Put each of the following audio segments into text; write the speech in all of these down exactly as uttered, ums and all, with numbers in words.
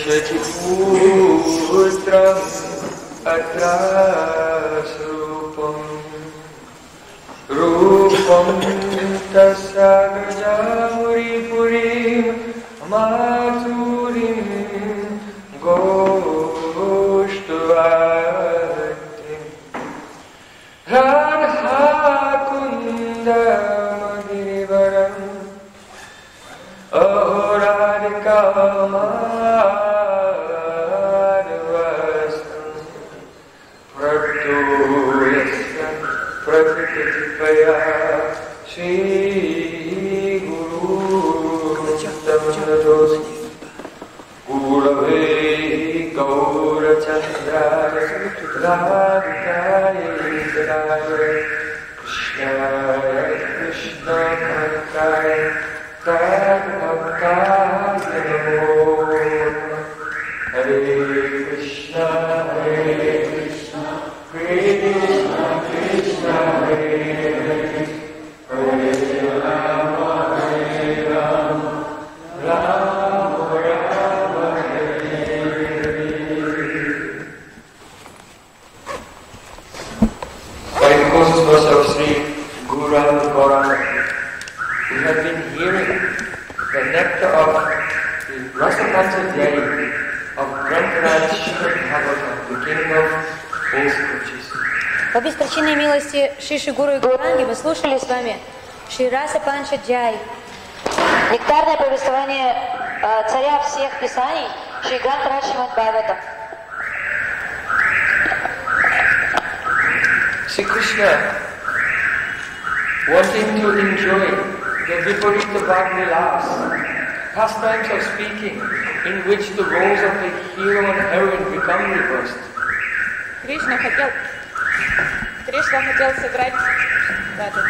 Pashyati putram atrasrupam Rupam tasagajauri purim maturim goshtuvatim Radha kunda madhivaram Radhika madhvastam Pratulesya Prakritipaya Shri Guru Tamnados Gurave Gaura Chandraya Radhaya Radhaya Krishnaya Krishna Bhaktaya Bhaktaya Namo Hare Krishna Hare Krishna Krishna Krishna Hare Hare Hare Rama Hare Rama Rama Rama Hare Hare. By the causes of Sri Gauranga Gauranga, we have been hearing the nectar of the Rasapanchadhyaya of Grantaraj Srimad Bhagavatam, beginning of all scriptures. По беспрочинной милости Шри Шри Гуру и Гауранги мы слушали с вами Шри Раса Панчадьяй, нектарное повествование э, царя всех писаний Шри Грантарaj Шримад Бхагаватам. Sri Krishna, wanting to enjoy the Viparita Bhagvilas, pastimes of speaking, in which the roles of the hero and heroine become reversed. Кришна хотел, Кришна хотел сыграть, да, да.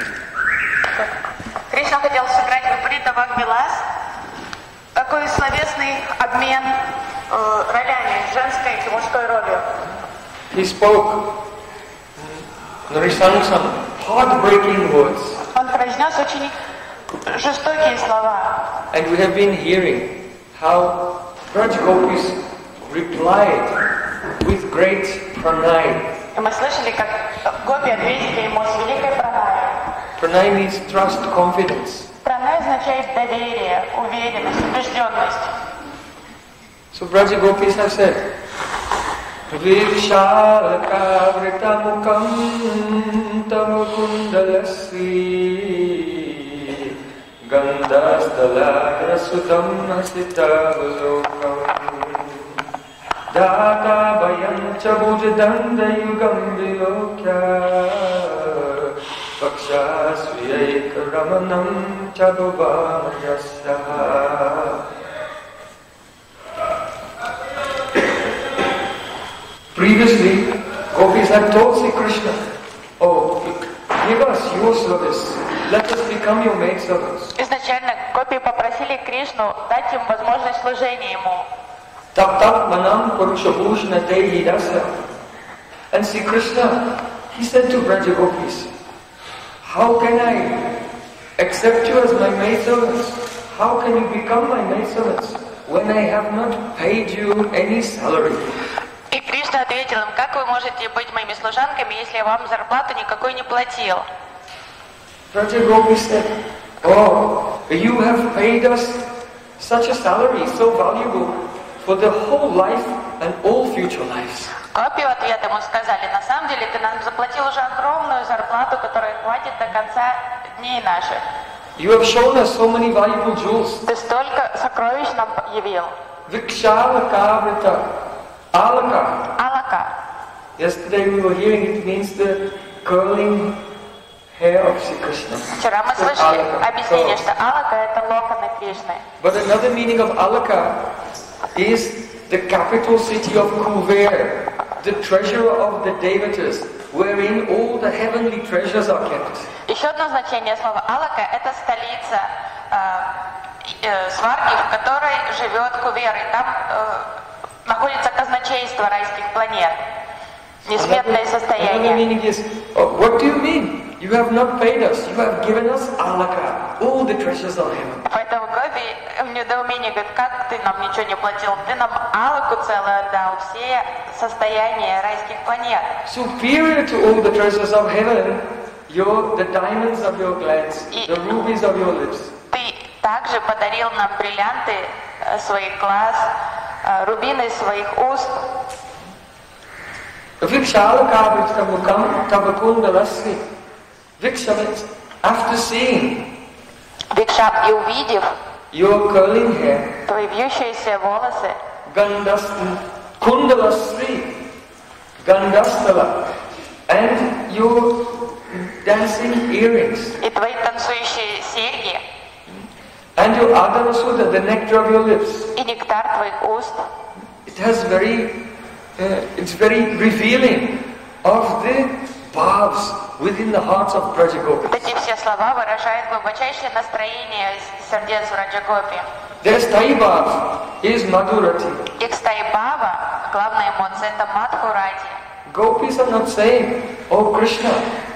Кришна хотел сыграть Випарита Бхагвилас, такой словесный обмен э, ролями, женской и мужской ролью. He spoke Nrisangsam, heartbreaking words. Он произнес очень жестокие слова. And we have been hearing how Braj Gopis replied with great pranay. И мы слышали, как гопи ответили ему с великой праной. Pranay means trust, confidence. Праной означает доверие, уверенность, убежденность. So Braj Gopis have said, Vikshalaka vritamukam tava kundalasri Gandhastala rasudam asitavalokam Data bayam chabujadandayugam vilokya Pakshasviyeka ramanam chabuvamajasya. Previously, Gopis had told Sri Krishna, oh, give us your service, let us become your maidservants. Изначально гопи попросили Кришну дать им возможность служения ему. Tap tap manam purushabhushna dehi dasa. And Sri Krishna, he said to Braja Gopis, how can I accept you as my maidservants? How can you become my maidservants when I have not paid you any salary? И Кришна ответил им, как вы можете быть моими служанками, если я вам зарплату никакой не платил? Braja Gopis said, oh, you have paid us such a salary, so valuable, for the whole life and all future lives. Гопи в ответ ему сказали, на самом деле ты нам заплатил уже огромную зарплату, которая хватит до конца дней наших. You have shown us so many valuable jewels. Ты столько сокровищ нам явил. Vikshalaka vrita. Alaka. Алака. Yesterday we were hearing it means the curling hair of Sri Krishna. Вчера мы слышали объяснение, что Алака это локоны Кришны. But another meaning of Alaka is the capital city of Kuver, the treasurer of the Devatas, wherein all the heavenly treasures are kept. Еще одно значение слова Алака это столица э, э, Сварги, в которой живет Кувер, и там э, находится казначейство райских планет, несметное состояние. Another meaning is, oh, what do you mean? You have not paid us. You have given us alaka, all the treasures of heaven. Поэтому Гоби недоумение, говорит, как ты нам ничего не платил? Ты нам алаку целую отдал, все состояния райских планет. Superior to all the treasures of heaven, your, the diamonds of your glands, the rubies of your lips. Ты также подарил нам бриллианты своих глаз, рубины своих уст. After seeing Викшап, и увидев your curling hair, твои вьющиеся волосы, Gandhastan, Kundalasri, Gandhastala, and your dancing earrings, и твои танцующие серьги, and your Adavasuda, the nectar of your lips, и нектар твоих уст, it has very, uh, it's very revealing of the bhavs within the hearts of Brajagopis. Вот эти все слова выражают глубочайшее настроение сердец Браджагопи. Their sthayi bhav is Madhurati. Их стайбава, главная эмоция, это Мадхурати. Gopis are not saying, "Oh Krishna,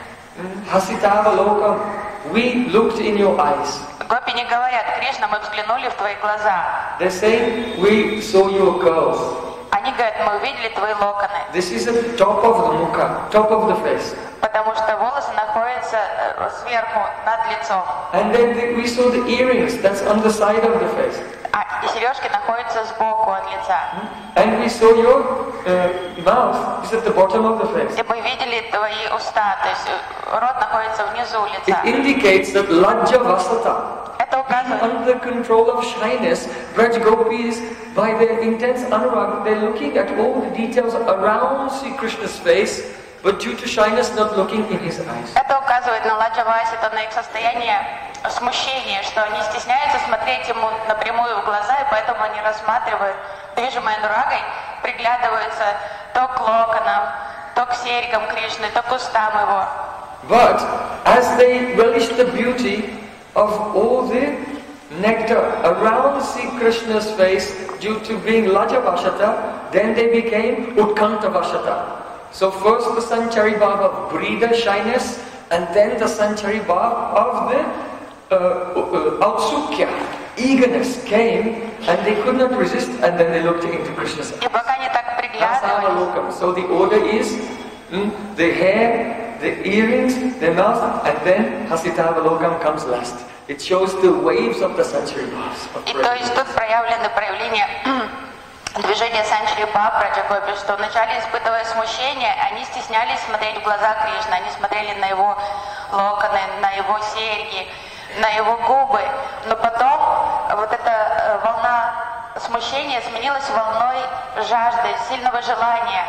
hasitava lokam, we looked in your eyes." Гопи не говорят, Кришна, мы взглянули в твои глаза. They're saying, "We saw your curls." Они говорят, мы увидели твои локоны. This is the top of the mukha, top of the face. Потому что волосы находятся сверху, над лицом. And then the, we saw the earrings, that's on the side of the face. А и сережки находятся сбоку от лица. And we saw your uh, mouth is at the bottom of the face. И мы видели твои уста, то есть рот находится внизу It лица. indicates that Lajja Vasata, Это указывает, under control of shyness, Braj Gopis, by their intense anurag, they're looking at all the details around Sri Krishna's face, but due to shyness, not looking in his eyes. это указывает на Ладжаваси, это на их состояние смущения, что они стесняются смотреть ему напрямую в глаза, и поэтому они рассматривают, движимой анурагой, приглядываются то к локонам, то к серьгам Кришны, то к устам его. But as they relish the beauty of all the nectar around Sri Krishna's face due to being Lajja Vashata, then they became Utkanta Vashata. So first the Sanchari Bhav of breeder shyness, and then the Sanchari Bhav of the uh, uh, Autsukya, eagerness came, and they could not resist, and then they looked into Krishna's eyes. И пока они так приглядывались, So the order is mm, the hair, the earrings, the mouth, and then Hasitavalokam comes last. It shows the waves of the Sanchari Bhavs. и то есть тут проявлены проявления движения Санчари Бхав Браджагопи, что вначале, испытывая смущение, они стеснялись смотреть в глаза Кришны, они смотрели на его локоны, на его серьги, на его губы, но потом вот эта волна смущения сменилась волной жажды, сильного желания,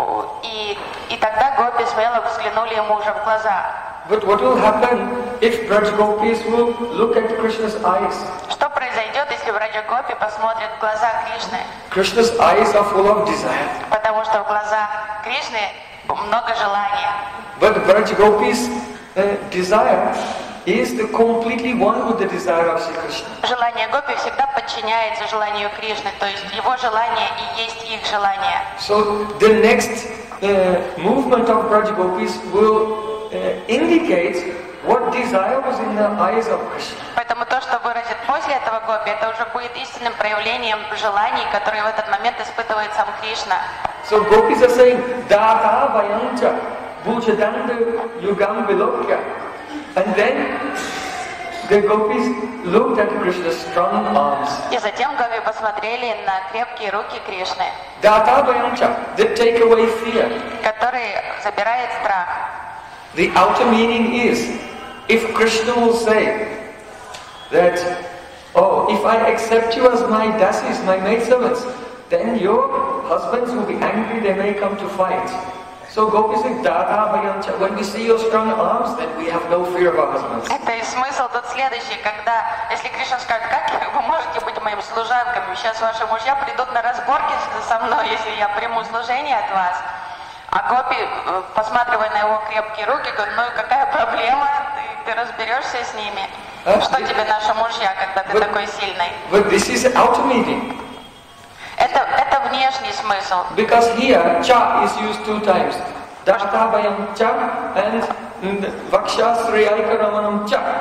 и, и тогда гопи смело взглянули ему уже в глаза. But what will happen if Braj Gopis will look at Krishna's eyes? Что произойдет, если Браджагопи посмотрит в глаза Кришны? Krishna's eyes are full of desire. Потому что в глазах Кришны много желания. But Braj Gopis' uh, desire is the completely one with the desire of Sri Krishna. Желание гопи всегда подчиняется желанию Кришны, то есть его желание и есть их желание. So the next uh, movement of Braj Gopis will uh, indicate what desire was in the eyes of Krishna. Поэтому то, что выразит после этого гопи, это уже будет истинным проявлением желаний, которые в этот момент испытывает сам Кришна. So Gopis are saying, Data Vayancha Bhujadanda Yugam Vilokya. And then the Gopis looked at Krishna's strong arms. И затем гопи посмотрели на крепкие руки Кришны, Data Vayancha, that take away fear. которые забирает страх. The outer meaning is, if Krishna will say that, oh, if I accept you as my dasis, my maidservants, then your husbands will be angry, they may come to fight. So Gopis say, Dada Vayancha, when we see your strong arms, then we have no fear of our husbands. Это и смысл тут следующий, когда, если Кришна скажет, как вы можете быть моими служанками, сейчас ваши мужья придут на разборки со мной, если я приму служение от вас. А гопи, посматривая на его крепкие руки, говорит, ну какая проблема, ты, ты разберешься с ними. А? Что тебе наши мужья, когда ты But- такой сильный? But this is outer meaning. Это, это внешний смысл. Because here, cha is used two times. Data Vayancha and Vakshasriyaika Ramanam cha.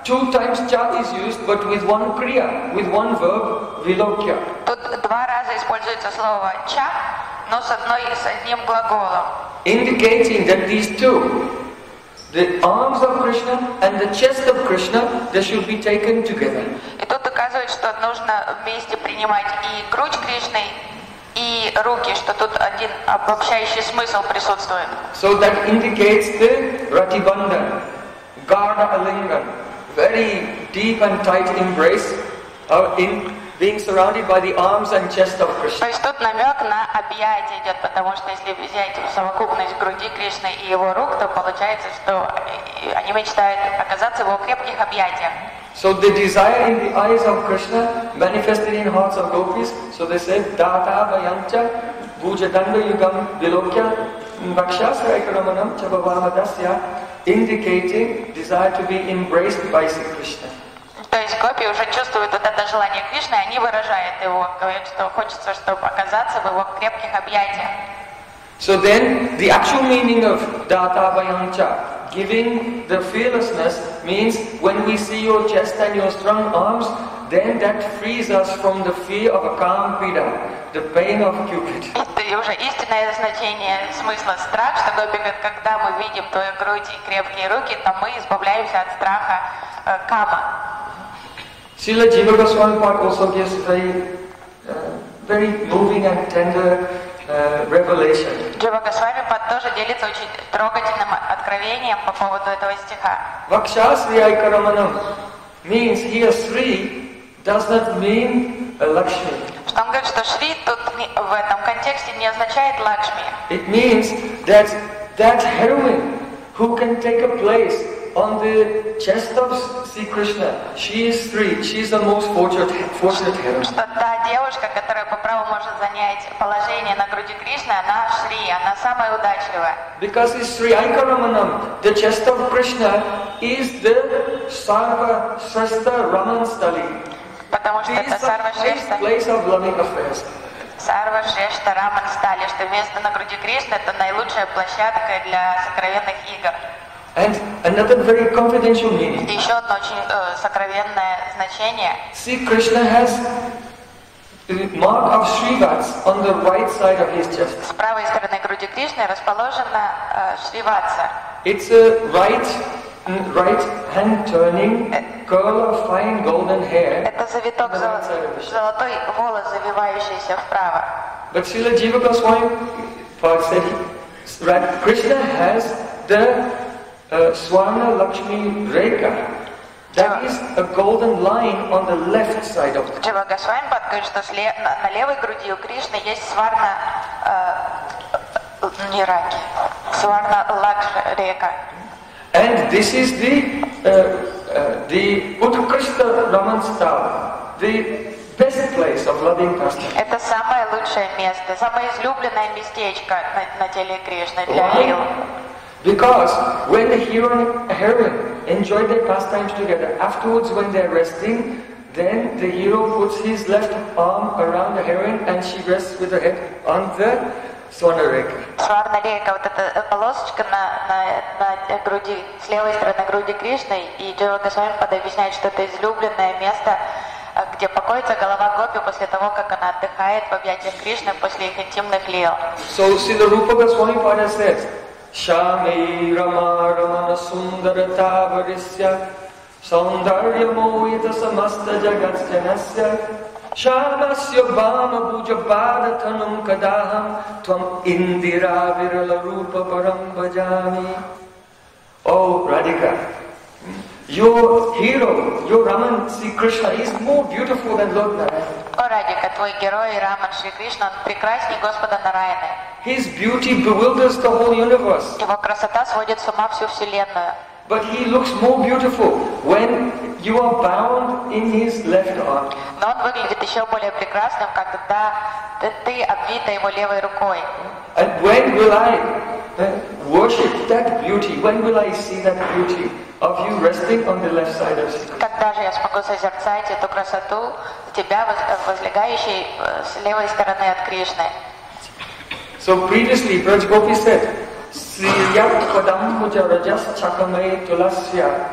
Two times cha is used, but with one kriya, with one verb, vilokya. Тут два раза используется слово ча, но с одной с одним глаголом. Indicating that these two, the arms of Krishna and the chest of Krishna, they should be taken together. И тут указывает, что нужно вместе принимать и грудь Кришны, и руки, что тут один обобщающий смысл присутствует. So that indicates the Ratibandhan, Gardha Alingan, very deep and tight embrace uh, in being surrounded by the arms and chest of Krishna. То есть тут намек на объятие идет, потому что если взять совокупность груди Кришны и его рук, то получается, что они мечтают оказаться в его крепких объятиях. So the desire in the eyes of Krishna manifested in hearts of gopis. So they said, Data Vayancha, Bhujadanda Yugam Vilokya, Vakshasraikaramanam Chabavamadasya, indicating desire to be embraced by Sri Krishna. То есть гопи уже чувствуют вот это желание Кришны, они выражают его, говорят, что хочется, чтобы оказаться в его крепких объятиях. So then, the actual meaning of Data Vayancha, giving the fearlessness, means when we see your chest and your strong arms, then that frees us from the fear of a Kampida, the pain of Cupid. И уже истинное значение смысла страх, что гопи говорят, когда мы видим твою грудь и крепкие руки, то мы избавляемся от страха э, кама. Srila Jiva Goswami Pad also gives very, uh, very moving and tender uh, revelation. Джива Госвами Пад тоже делится очень трогательным откровением по поводу этого стиха. Vakshasri Aikaramanam means here Sri does not mean a Lakshmi. Что он говорит, что Шри тут в этом контексте не означает Лакшми. It means that that heroine who can take a place on the chest of Sri Krishna, she is Sri, she is the most fortunate, fortunate heroine. Что та девушка, которая по праву может занять положение на груди Кришны, она Шри, она самая удачливая. Because it's Sri Aikaramanam, the chest of Krishna is the Sarva Shrestha Ramanstali. Потому что это Сарва Шрешта. Place of loving affairs. Сарва Шрешта Раман Стали, что место на груди Кришны это наилучшая площадка для сокровенных игр. And another very confidential meaning. И еще одно очень э, сокровенное значение. See, Krishna has the mark of Srivats on the right side of his chest. С правой стороны груди Кришны расположена э, Шриватса. It's a right, right hand turning curl of fine golden hair. Это завиток зол... золотой волос, завивающийся вправо. But Srila Jiva Goswami said, right, Krishna has the uh, Swarna Lakshmi Rekha. That is a golden line on the left side of the Джива Госвами говорит, что сле... на, на левой груди у Кришны есть сварна э, не раки, сварна лакш река. And this is the uh, uh, the Utkrishta Ramanstha, the best place of loving pastime. Это самое лучшее место, самое излюбленное местечко на, на теле Кришны для лил. Because when the hero and heroine enjoy their pastimes together, afterwards when they're resting, then the hero puts his left arm around the heroine and she rests with her head on the Swarnareka. Сварна река, вот эта полосочка на, на, на груди, с левой стороны груди Кришны, и Джива Госвами объясняет, что это излюбленное место, где покоится голова гопи после того, как она отдыхает в объятиях Кришны после их интимных лил. So Srila Rupa Goswami Pada says, Shami Rama Ramana Sundarata Varisya Saundarya Moita Samasta Jagatjanasya Shamasya Vama Bhuja Bhadatanam Kadaham Tvam Indira Virala Rupa Param Bhajami. Oh Radhika, your hero, your Raman Sri Krishna is more beautiful than Lord Narayana. О, Радика, твой герой Раман Шри Кришна, он прекрасней Господа Нараяны. His beauty bewilders the whole universe. Его красота сводит с ума всю вселенную. But he looks more beautiful when you are bound in his left arm. Но он выглядит еще более прекрасным, когда ты, ты обвита его левой рукой. And when will I uh, worship that beauty? When will I see that beauty of you resting on the left side of Sri Krishna? Когда же я смогу созерцать эту красоту тебя, возлегающей с левой стороны от Кришны? So previously, Braj Gopi said, Sriyat Padam Puja Rajas Chakamay Tulasya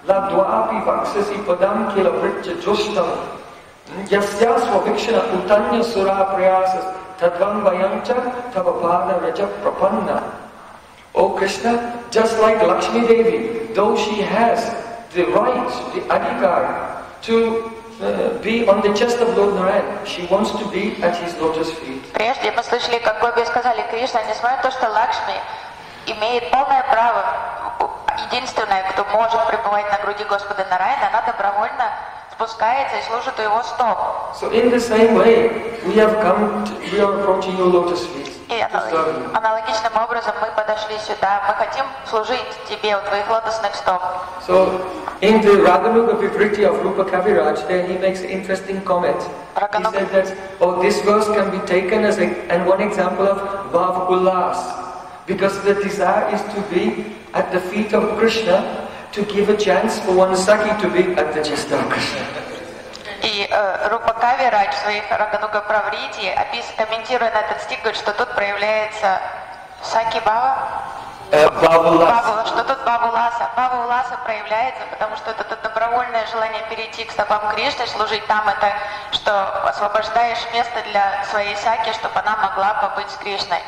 Ladvapi vaksasi padam kila vritya jostam yasyasva vikshana utanya sura prayasas tadvam vayancha tavapada raja prapanna. O Krishna, just like Lakshmi Devi, though she has the right, the adhikar to uh, be on the chest of Lord Narayan, she wants to be at his lotus feet. Прежде мы слышали, как гопи сказали, Кришна, несмотря на то, что Лакшми имеет полное право, единственная, кто может пребывать на груди Господа Нараяна, она добровольно спускается и служит у его стоп. So in the same way, we have come, to, we are approaching your lotus feet. И аналогичным образом мы подошли сюда. Мы хотим служить тебе у твоих лотосных стоп. So in the Raganuga Vivriti of Rupa Kaviraj, there he makes an interesting comment. He said that, oh, this verse can be taken as a, and one example of Bhav Ullas, because the desire is to be at the feet of Krishna, to give a chance for one Saki to be at the chest of Krishna. И э, Рупа Кавирадж в своих Рагануга Праврити, комментируя на этот стих, говорит, что тут проявляется Саки Бава, uh, Бава, что тут Бава Уласа. Бава Уласа проявляется, потому что это, это добровольное желание перейти к стопам Кришны, служить там, это что освобождаешь место для своей Саки, чтобы она могла побыть с Кришной.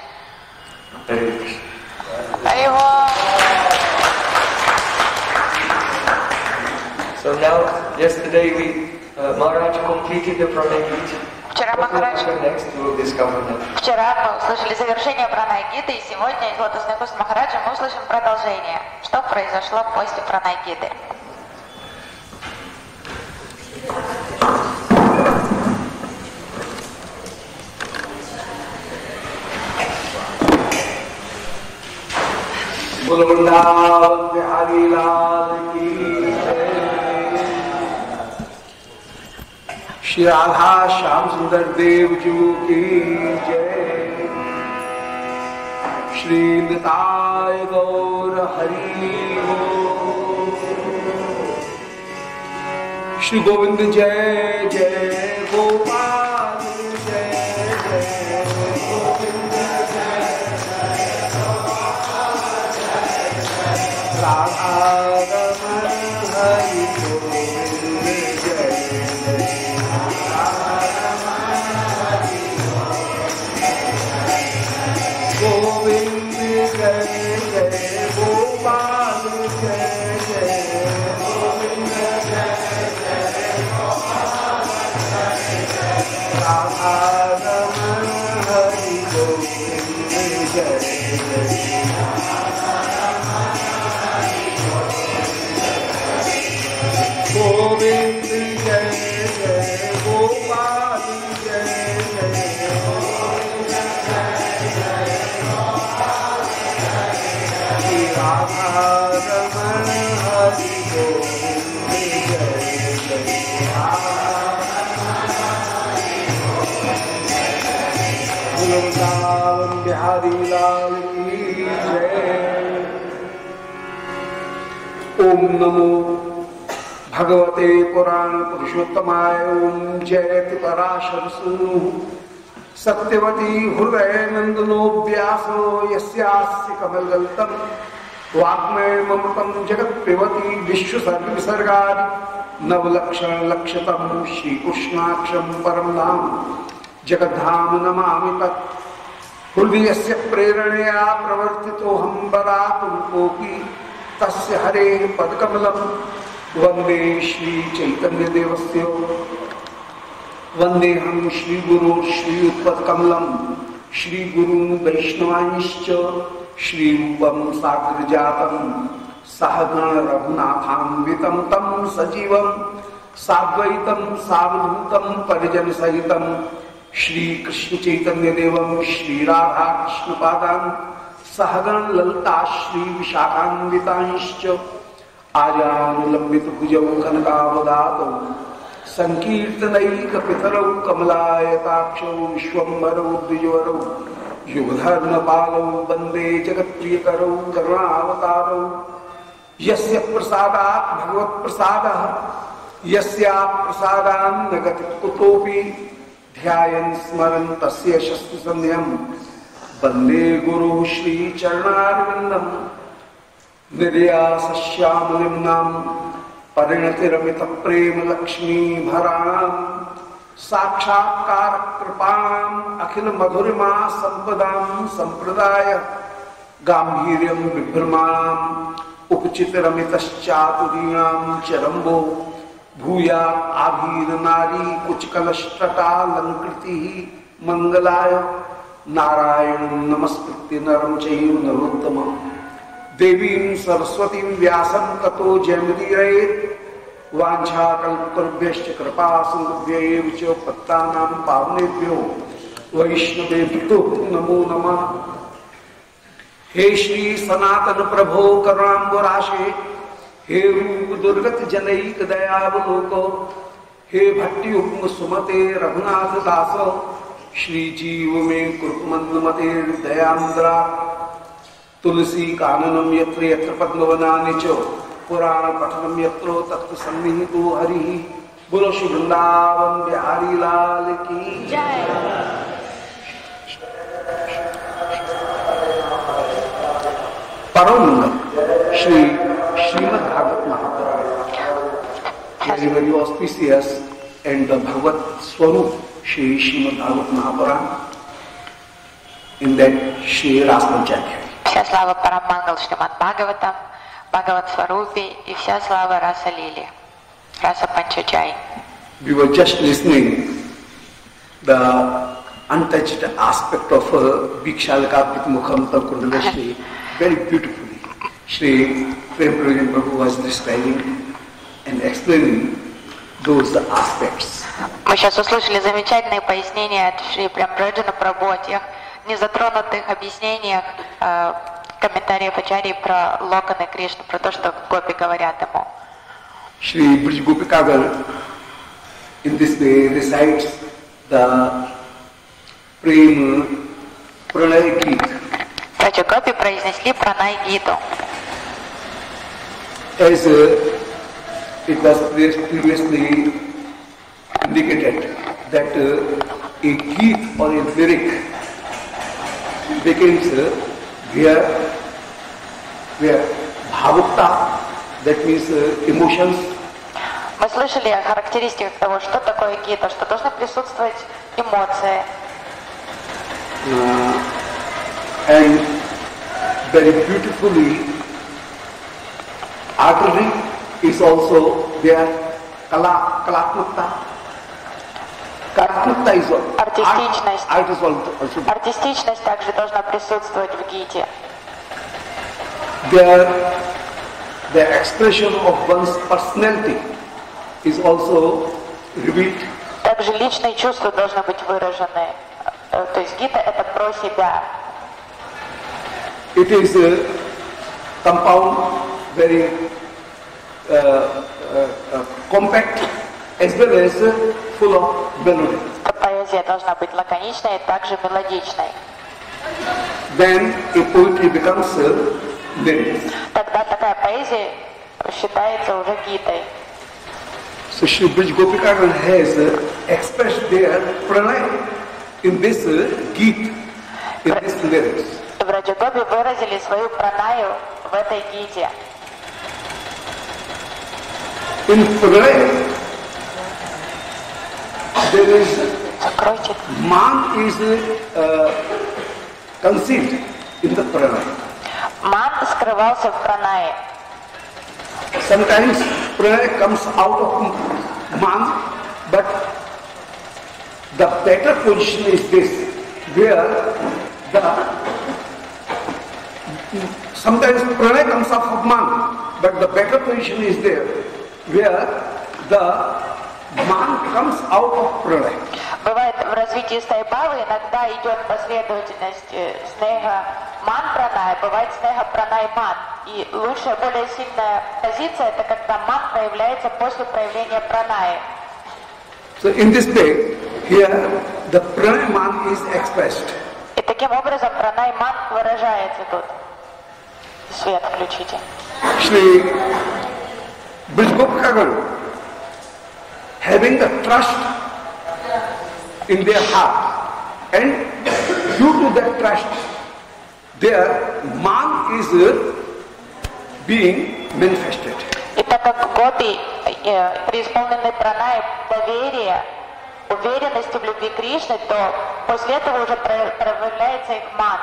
Ариво! So now, yesterday we Uh, Maharaj completed the Pranay Gita. Вчера Махарадж, вчера мы услышали завершение Пранай Гиты, и сегодня из лотосных уст Махараджа мы услышим продолжение, что произошло после Пранай Гиты. Vrindavan Bihari Lal ki Shri Radha Shyam Sundar Dev Ji ki Jai. Shri Nitai Gaur Hari Ho. Shri Govind Jai Jai Gopal Jai Jai Govind Jai Jai Gopal Jai Radha Raman Hari Govind Jai Govind Jai Jai Gopal Jai Jai Govind Jai Jai Gopal Jai Radha Raman Hari Govind Jai Jai Govind Jai Jai Gopal Jai Jai Govind Jai Jai Gopal Jai Radha Raman Hari Govind Jai Jai Vrindavan Bihari Lal ki Jai. Om Namo Bhagavate Puran Purushottamaya. Om Jayati Parashar Sunu Satyavati Hruday Nandano Vyaso Yasyasya Kamalgaltam Vagmay Mamatam Jagat Pivati Vishwasarga Visargadi Navlakshan Lakshatam Shri Krishnaksham Param Nam Jagadham Namami Tat Hridayasya Preranaya Pravartito Hambara Kopi Tasya Hare Padkamalam Vande Shri Chaitanya Devasya Vande Ham Shri Guru Shri Utpat Kamalam Shri Guru Vaishnavanischa Shri Rupam Sagar Jatam Sahagana Raghunatham Vitam Tam Sajivam Sadvaitam Savadhutam Parijan Sahitam Shri Krishna Chaitanya Devam Shri Radha Krishna Padam Sahagana Lalita Shri Vishakhan Vitanishcha Ajanulambit Bhujau Kanakavadato Sankirtanaik Pitharau Kamalayatakshav Vishwambarau Dvijvarau Yudharna Palau Bande Jagatpriyakarau Karnavatarau Yasya Prasadat Bhagavat Prasada Yasya Prasadan Nagatit Kutopi Dhyayan Smaran Tasya Shastri Sandhyam Bande Guru Shri Charnarvindam Niryasashyamalimnam परिणति रमित प्रेम लक्ष्मी भराम साक्षात्कार कृपाम अखिल मधुरिमा संपदाम संप्रदाय गांभीर्यम बिभ्रमाम उपचित रमितश्चातुरीणाम चरम्बो भूया आभीर नारी कुछ कलष्टकालंकृति मंगलाय नारायण नमस्कृत्य नरम चैव नरोत्तमम् देवीं सरस्वतीं व्यासं ततो जयमुदीरयेत् वाञ्छाकल्पतरुभ्यश्च कृपा सिन्धुभ्यैव च पत्तानां पावनेभ्यो वैष्णवेभ्यो नमो नमः। हे श्री सनातन प्रभो करुणाम्बुराशे, हे रूप दुर्गत जनैक दयावलोको, हे भट्टी उपम सुमते रघुनाथ दासो, श्री जीव में कृपमन्मते दयान्द्रा तुलसी काननम यत्र यत्र पद्मवनानि च पुराण पठनम यत्र तत्र सन्निहितो हरिः। बोलो श्री वृंदावन बिहारी लाल की जय। परम Shri Shrimad Bhagavat Mahapuran, very very auspicious and the Bhagavad Swarup Shri Srimad Bhagavatam Mahapuran, in that Shri Raspanchayati. Вся слава Парамангал Шримад Бхагаватам, Бхагават Сварупи и вся слава Раса Лили, Раса Панчаджай. We were just listening the untouched aspect of uh, Bhikshalaka Pitmukham Kundala Shri very beautifully. Shri Prem Prayojan Prabhu was describing and explaining those aspects. Мы сейчас услышали замечательные пояснения от Шри Прем Праyoджана Прабhu о тех незатронутых объяснениях, э, комментариев Ачарьи про локоны Кришны, про то, что гопи говорят ему. Shri Brij Gopikagar in this way recites the Prem Pranay Geet. Браджа Гопи произнесли Пранай Гиту. As uh, it was previously indicated that uh, a geet or a lyric becomes uh, where, where bhavukta, that means uh, emotions. Мы слышали о характеристиках того, что такое гита, что должны присутствовать эмоции. Uh, and very beautifully, artery is also there. Kala, kalatmukta. Kalatmukta is also. Артистичность. Art is also. Артистичность также должна присутствовать в гите. There, the expression of one's personality is also revealed. Также личные чувства должны быть выражены. То есть гита это про себя. It is a compound, very uh, uh, uh, compact, as well as uh, full of melody. Поэзия должна быть лаконичной и также мелодичной. Then a poetry becomes uh, lyrics. Тогда такая поэзия считается уже гитой. So Shri Brij Gopikagar has uh, expressed their pranay in this uh, geet, in this lyrics. Браджа Гопи выразили свою пранаю в этой гите. In pranay, there is Закройте. man is uh, concealed in the pranay. Ман скрывался в пранае. Sometimes pranay comes out of man, but the better position is this, where the sometimes pranay comes out of man, but the better position is there, where the man comes out of pranay. Бывает в развитии стайбавы иногда идет последовательность снега ман пранай, бывает снега пранай ман. И лучшая, более сильная позиция это когда ман проявляется после проявления пранаи. So in this way, here the pranay man is expressed. И таким образом пранай ман выражается тут. Свет включите. Shri Brij Gopikagar, having the trust in their heart, and due to that trust, their man is uh, being manifested. И так как гопи э, преисполнены праной доверия, уверенности в любви Кришны, то после этого уже проявляется их ман.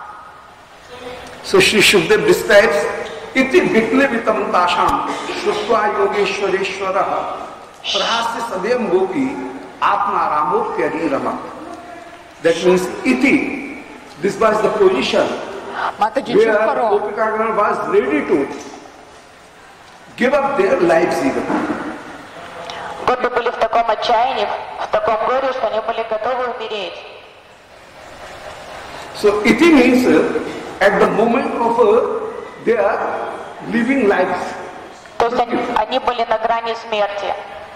So Shri Shukdev describes iti viklevitam tasham shutva yogeshwareshwaraha prahasya sadhyam gopi atma ramo pyari rama. That means iti, this was the position where Gopika was ready to give up their lives even. Гопи были в таком отчаянии, в таком горе, что они были готовы умереть. So iti means uh, at the moment of uh, their living lives. То есть они, они были на грани смерти.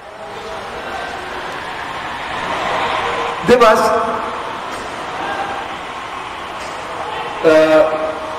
There was uh,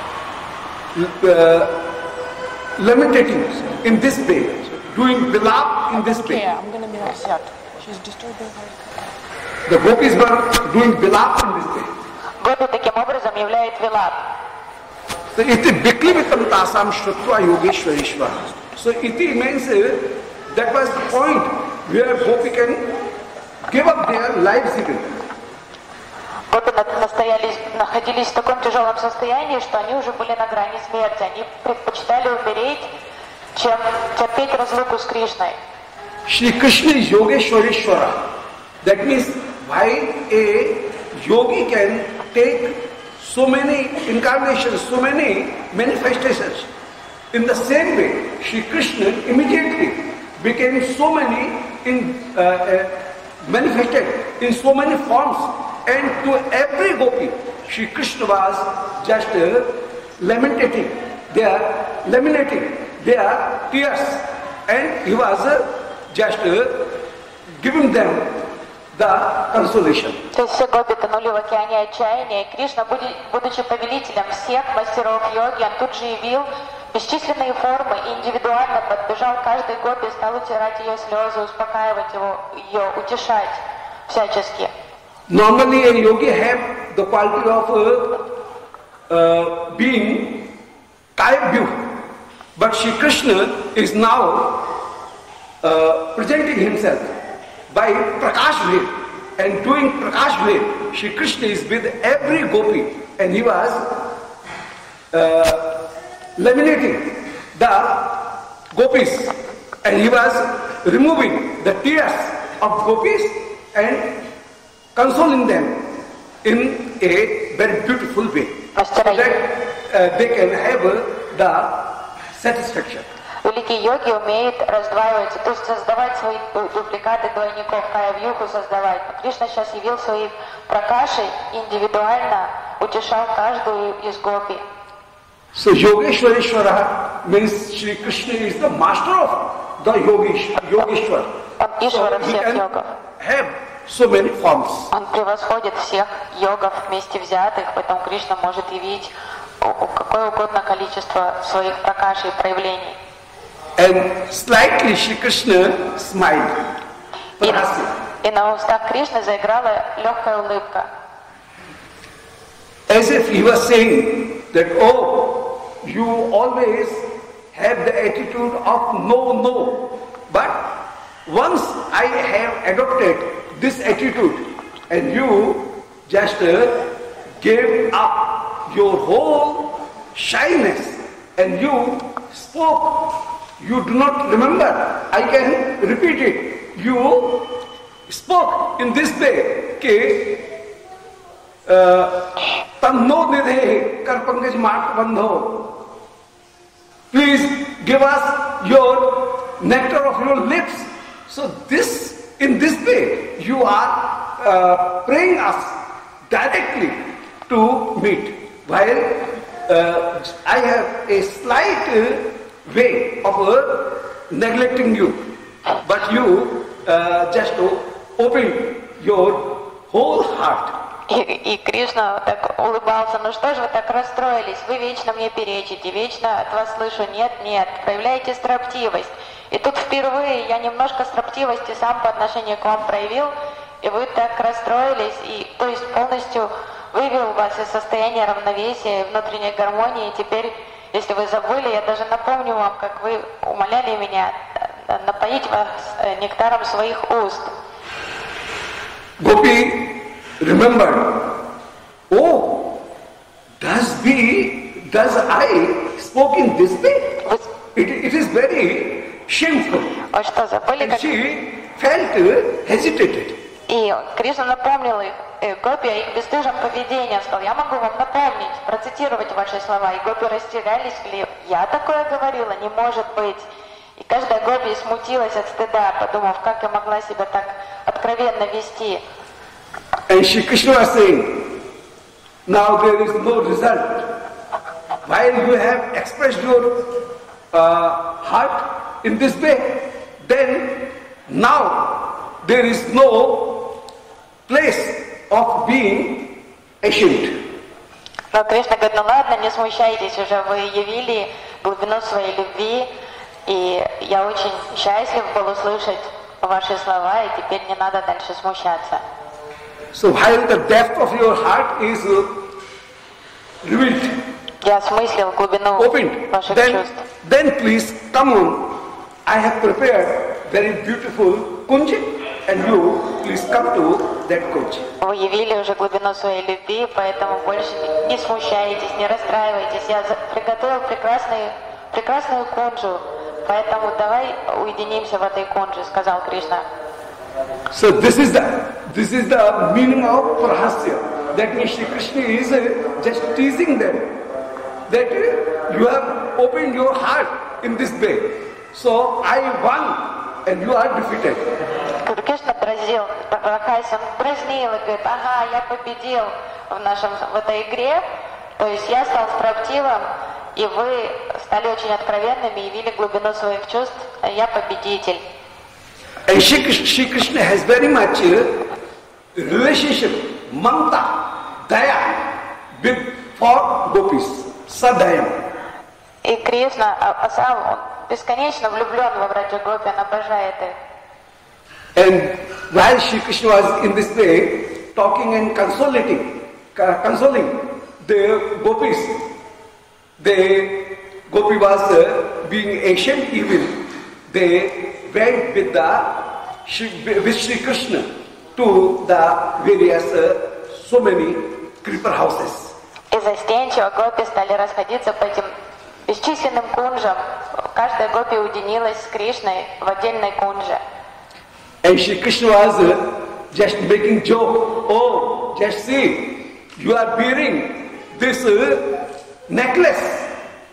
uh, lamentating in this way, doing bilap in this way. I'm going to be upset. She's disturbing her. The gopis were doing bilap in this way. Гопи таким образом являет вилап. So iti biklivitam tasam shrutva yogeshwarishva. So iti means uh, that was the point where gopi can give up their lives even. Гопи настоялись, находились в таком тяжелом состоянии, что они уже были на грани смерти. Они предпочитали умереть, чем терпеть разлуку с Кришной. Shri Krishna is Yogeshwarishwara. That means why a yogi can take so many incarnations, so many manifestations. In the same way, Shri Krishna immediately became so many in, uh, uh, manifested in so many forms, and to every gopi, Shri Krishna was just uh, lamentating, they are laminating their tears, and he was uh, just uh, giving them the consolation. То есть все гопи тонули в океане отчаяния, и Кришна, будучи повелителем всех мастеров йоги, он тут же явил бесчисленные формы и индивидуально подбежал к каждой гопи, стал утирать ее слезы, успокаивать его, ее, утешать всячески. Normally a yogi have the quality of uh, uh, being Kayabhyu, but Shri Krishna is now uh, presenting himself by Prakash Ved and doing Prakash Ved. Shri Krishna is with every gopi, and he was uh, laminating the gopis, and he was removing the tears of gopis and consoling them in a very beautiful way, so that uh, they can have uh, the satisfaction. Великий йоги умеет раздваивать, то есть создавать свои дубликаты двойников, кая-вьюху создавать. Но Кришна сейчас явил своей пракашей, индивидуально утешал каждую из гопи. So Yogeshwarishwara means Shri Krishna is the master of the Yogesh, Yogeshwar. Он Ишвара So he всех can йогов. have so many forms. Он превосходит всех йогов вместе взятых, поэтому Кришна может явить какое угодно количество своих пракашей и проявлений. And slightly Shri Krishna smiled. И, и на устах Кришны заиграла легкая улыбка. As if he was saying that, oh, you always have the attitude of no, no. But once I have adopted this attitude and you just uh, gave up your whole shyness and you spoke, you do not remember, I can repeat it. You spoke in this way, कि तन्नो निधे कर पंकज माट बंधो. Please give us your nectar of your lips. So this, in this way, you are uh, praying us directly to meet. While uh, I have a slight uh, way of uh, neglecting you, but you uh, just open your whole heart. И, и Кришна так улыбался: ну что же вы так расстроились, вы вечно мне перечите, вечно от вас слышу нет, нет, проявляете строптивость. И тут впервые я немножко строптивости сам по отношению к вам проявил, и вы так расстроились, и то есть полностью вывел вас из состояния равновесия, внутренней гармонии, и теперь если вы забыли, я даже напомню вам, как вы умоляли меня напоить вас нектаром своих уст. Gopi remembered, oh, does be, does I spoke in this way? It, it is very shameful. Вот что, забыли, And как... she felt hesitated. И Кришна напомнил их, э, Гопи, о их бесстыжем поведении. Он сказал, я могу вам напомнить, процитировать ваши слова. И Гопи растерялись, говорили, я такое говорила, не может быть. И каждая Гопи смутилась от стыда, подумав, как я могла себя так откровенно вести. And Shri Krishna was saying, now there is no result. While you have expressed your uh, heart in this way, then now there is no place of being ashamed. Но Кришна говорит, ну ладно, не смущайтесь, уже вы явили глубину своей любви, и я очень счастлив был услышать ваши слова, и теперь не надо дальше смущаться. So while the depth of your heart is uh, revealed, Я осмыслил глубину opened, ваших then, чувств. then please come on. I have prepared very beautiful kunj, and you please come to that kunj. Вы явили уже глубину своей любви, поэтому больше не смущайтесь, не расстраивайтесь. Я приготовил прекрасную, прекрасную кунджу, поэтому давай уединимся в этой кунже, сказал Кришна. So this is the this is the meaning of prahasya. That means Shri Krishna is uh, just teasing them that uh, you have opened your heart in this way. So I won and you are defeated. Кришна дразнил, Прабхаяси, он дразнил и говорит, ага, я победил в, нашем, в этой игре, то есть я стал строптивым, и вы стали очень откровенными, явили глубину своих чувств, а я победитель. And Shri Krishna, Shri Krishna has very much uh, relationship, mamta, daya, with for gopis, sadayam. И Кришна, а сам он бесконечно влюблен во Враджа Гопи, он обожает их. And while Shri Krishna was in this way, talking and consolating, consoling the gopis, the gopi was uh, being ancient evil. They went with the with Shri Krishna to the various uh, so many creeper houses. И застенчиво гопи стали расходиться по этим бесчисленным кунжам. Каждая гопи уединилась с Кришной в отдельной кунже. And Shri Krishna was uh, just making joke. Oh, just see, you are wearing this uh, necklace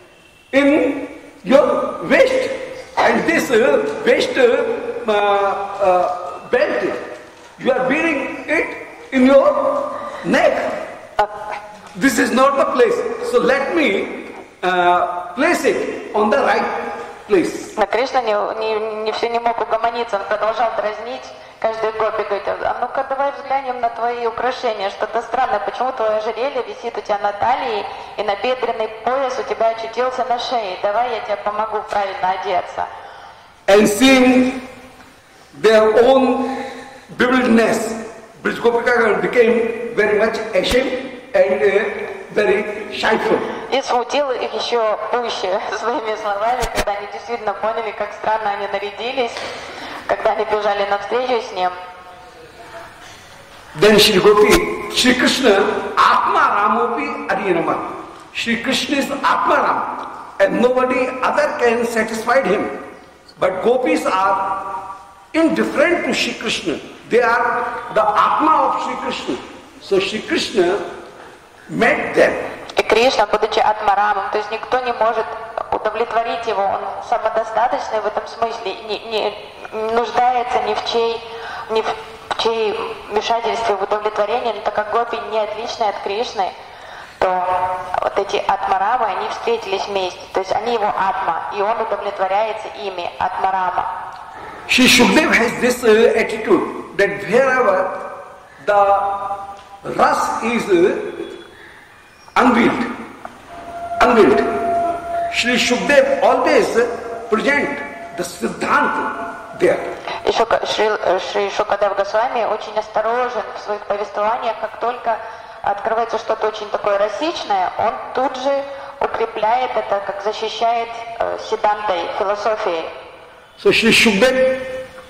in your waist, and this uh, waist uh, uh, belt, you are wearing it in your neck. This is not the place. So let me uh, place it on the right place. Но Кришна не, не, не все не мог угомониться, он продолжал дразнить каждую гопи, говорит, а ну-ка давай взглянем на твои украшения, что-то странное, почему твое ожерелье висит у тебя на талии, и набедренный пояс у тебя очутился на шее, давай я тебе помогу правильно одеться. And seeing their own bewilderedness, Brij Gopika became very much ashamed and uh, very shyful. И смутил их еще пуще своими словами, когда они действительно поняли, как странно они нарядились, когда они бежали навстречу с ним. Then Shri Gopi, Shri Krishna, Atma Ramopi Arinama. Shri Krishna is Atma Ram, and nobody other can satisfy him. But gopis are indifferent to Shri Krishna. They are the Atma of Shri Krishna. So Shri Krishna met them. И Кришна, будучи Атмарамом, то есть никто не может удовлетворить его, он самодостаточный в этом смысле, не, не нуждается ни в чьей, ни в чьей вмешательстве в удовлетворение, но так как гопи не отличны от Кришны, то вот эти Атмарамы, они встретились вместе, то есть они его Атма, и он удовлетворяется ими, Атмарама. Shri Shukdev has this uh, attitude that wherever the ras is uh, unveiled, unveiled, Shri Shukdev always present the Siddhanta there. И Шука, Шри, Шри Шукадев Госвами очень осторожен в своих повествованиях, как только открывается что-то очень такое расичное, он тут же укрепляет это, как защищает э, сидантой, философией. So Shri Shukdev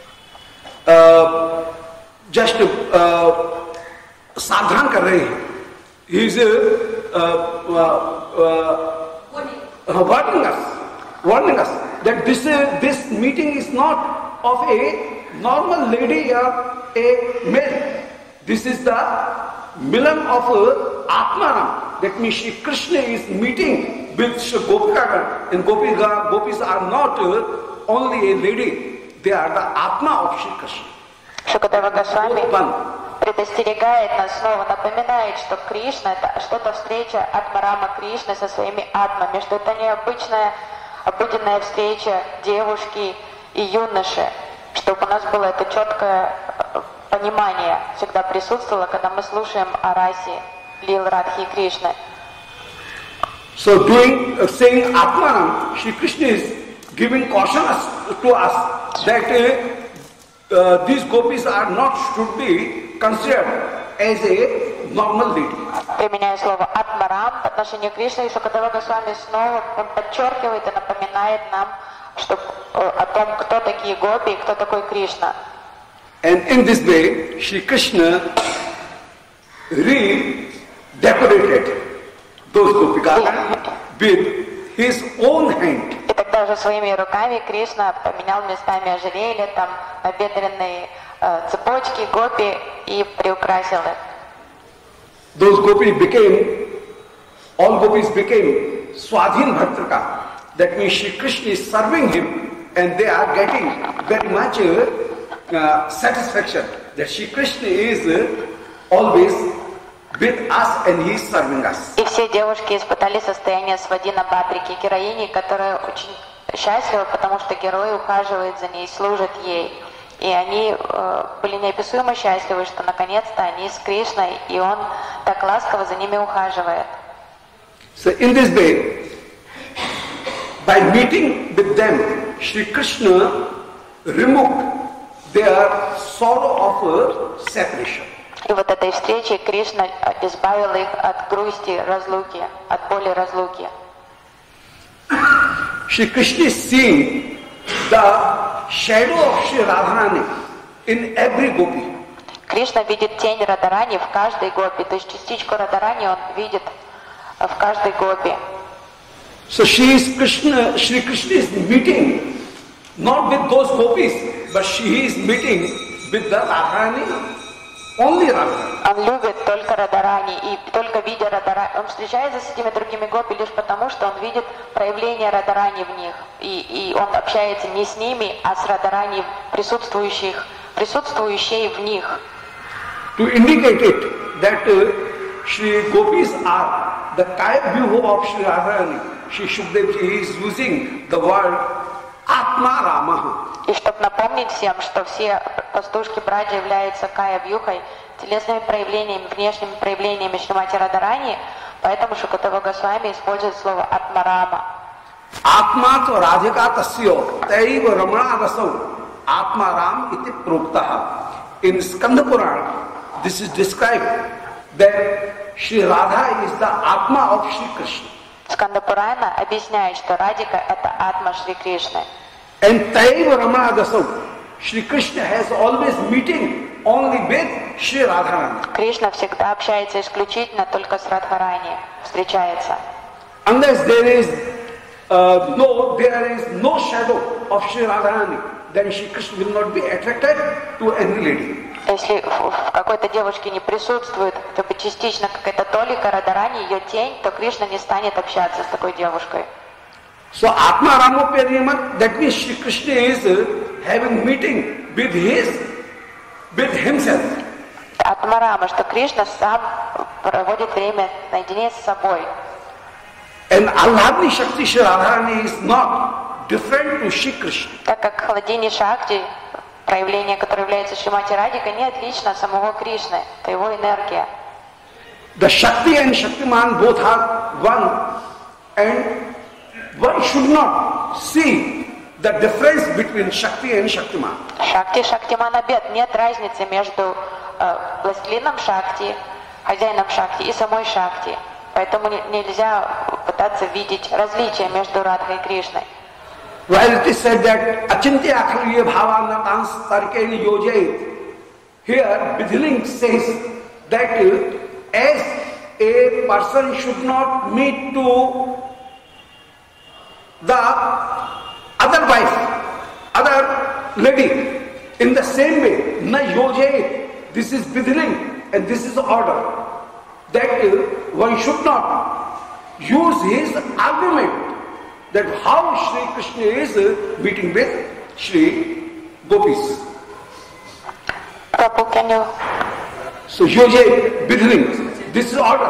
uh, just uh, सावधान कर रहे हैं. He is uh, uh, uh, warning us, warning us that this uh, this meeting is not of a normal lady or a male. This is the milan of uh, Atmaram. That means Shri Krishna is meeting with Shri Gopika, and Gopika, Gopis are not uh, only a lady, they are the Atma of Shri Krishna. Шукадева Госвами предостерегает нас снова, напоминает, что Кришна — это что-то встреча Атмарама Кришны со своими атмами, что это необычная, обыденная встреча девушки и юноши, чтобы у нас было это четкое понимание, всегда присутствовало, когда мы слушаем о расе Лил Радхи и Кришны. So doing, uh, saying Atmaram, Shri Krishna is giving caution us, to us that uh, uh, these gopis are not should be considered as a normal lady. Применяя слово Атмарам по отношению к Кришне, и Шукадева Госвами снова он подчеркивает и напоминает нам, что, о том, кто такие гопи и кто такой Кришна. And in this way, Shri Krishna redecorated those gopikas with his own hand. И тогда же своими руками Кришна поменял местами ожерелья, там набедренные э, цепочки, гопи и приукрасил их. Those gopis became, all gopis became Swadhin Bhaktraka. That means Shri Krishna is serving him and they are getting very much uh, uh, satisfaction that Shri Krishna is uh, always with us and he is serving us. И все девушки испытали состояние Свадина Бхатрики, героини, которая очень счастлива, потому что герой ухаживает за ней, служит ей. И они э, были неописуемо счастливы, что наконец-то они с Кришной, и он так ласково за ними ухаживает. So in this way, by meeting with them, Shri Krishna removed their sorrow of uh, separation. И вот этой встречей Кришна избавил их от грусти разлуки, от боли разлуки. Shri Krishna is seeing the shadow of Shri Radharani in every gopi. Кришна видит тень Радарани в каждой гопи, то есть частичку Радарани он видит в каждой гопи. So Shri Krishna, Shri Krishna is meeting not with those gopis, but she is meeting with the Radharani. Only Radharani. Он любит только Радарани, и только видя Радарани, он встречается с этими другими гопи лишь потому, что он видит проявление Радарани в них, и, и он общается не с ними, а с Радарани, присутствующих, присутствующей в них. To indicate it that uh, Shri Gopis are the Kaya Vyuha of Shri Radharani, Shri Shukdev Ji is using the word Atma Ramaha. И чтобы напомнить всем, что все пастушки Браджи являются кая-вьюхой, телесными проявлениями, внешними проявлениями Шримати Радарани, поэтому Шукадева Госвами использует слово Атмарама. Atma to Radhika tasyo taiva ramana rasau Atmaram iti proktaha. In Skanda Purana, this is described that Shri Radha is the Atma of Shri Krishna. Сканда Пурана объясняет, что Радика — это Атма Шри Кришны. And Taiva Ramana Dasau, Shri Krishna has always meeting only with Shri Radharani. Кришна всегда общается исключительно только с Радхарани, встречается. Unless there is uh, no, there is no shadow of Shri Radharani, then Shri Krishna will not be attracted to any lady. Если в какой-то девушке не присутствует хотя бы частично какая-то толика Радарани, ее тень, то Кришна не станет общаться с такой девушкой. So Atma Ramopyaryamat, that means Shri Krishna is uh, having meeting with his, with himself. Атмарама, что Кришна сам проводит время наедине с собой. And Alladni Shakti Shri Radharani is not different to Shri Krishna. Так как Хладини Шакти, проявление, которое является Шримати Радика, не отлично от самого Кришны, это его энергия. The Shakti and Shaktiman both are one, and one should not see the difference between Shakti and Shaktiman. Шакти, Шактиман обед. Нет разницы между э, властелином Шакти, хозяином Шакти и самой Шакти. Поэтому нельзя пытаться видеть различия между Радхой и Кришной. While it is said that achintya akhaliya bhavana tans tarkeni yojait, here Bidhiling says that as a person should not meet to the other wife, other lady, in the same way, na yojait, this is Bidhiling and this is order, that one should not use his argument that how Shri Krishna is meeting with Shri Gopis. Prabhu, can you? So Yoje Bidhiling, this is order.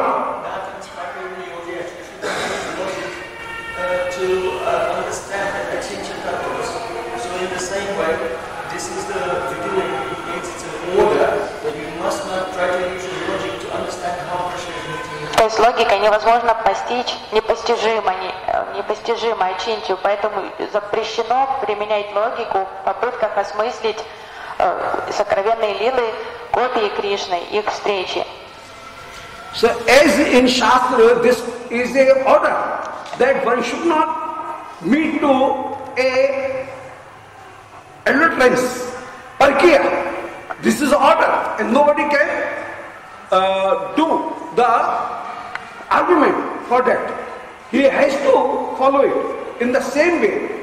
To uh, understand the attention purpose. So in the same way, this is the beginning, it's an order that you must not try to use your logic to understand how Krishna is meeting. То есть логикой невозможно постичь непостижимо, не, непостижимое чинтию, поэтому запрещено применять логику в попытках осмыслить э, сокровенные лилы Гопи и Кришны, их встречи. So as in Shastra, this is a order that one should not meet to a adulterance, parkiya. This is order and nobody can uh, do the argument for that. He has to follow it in the same way.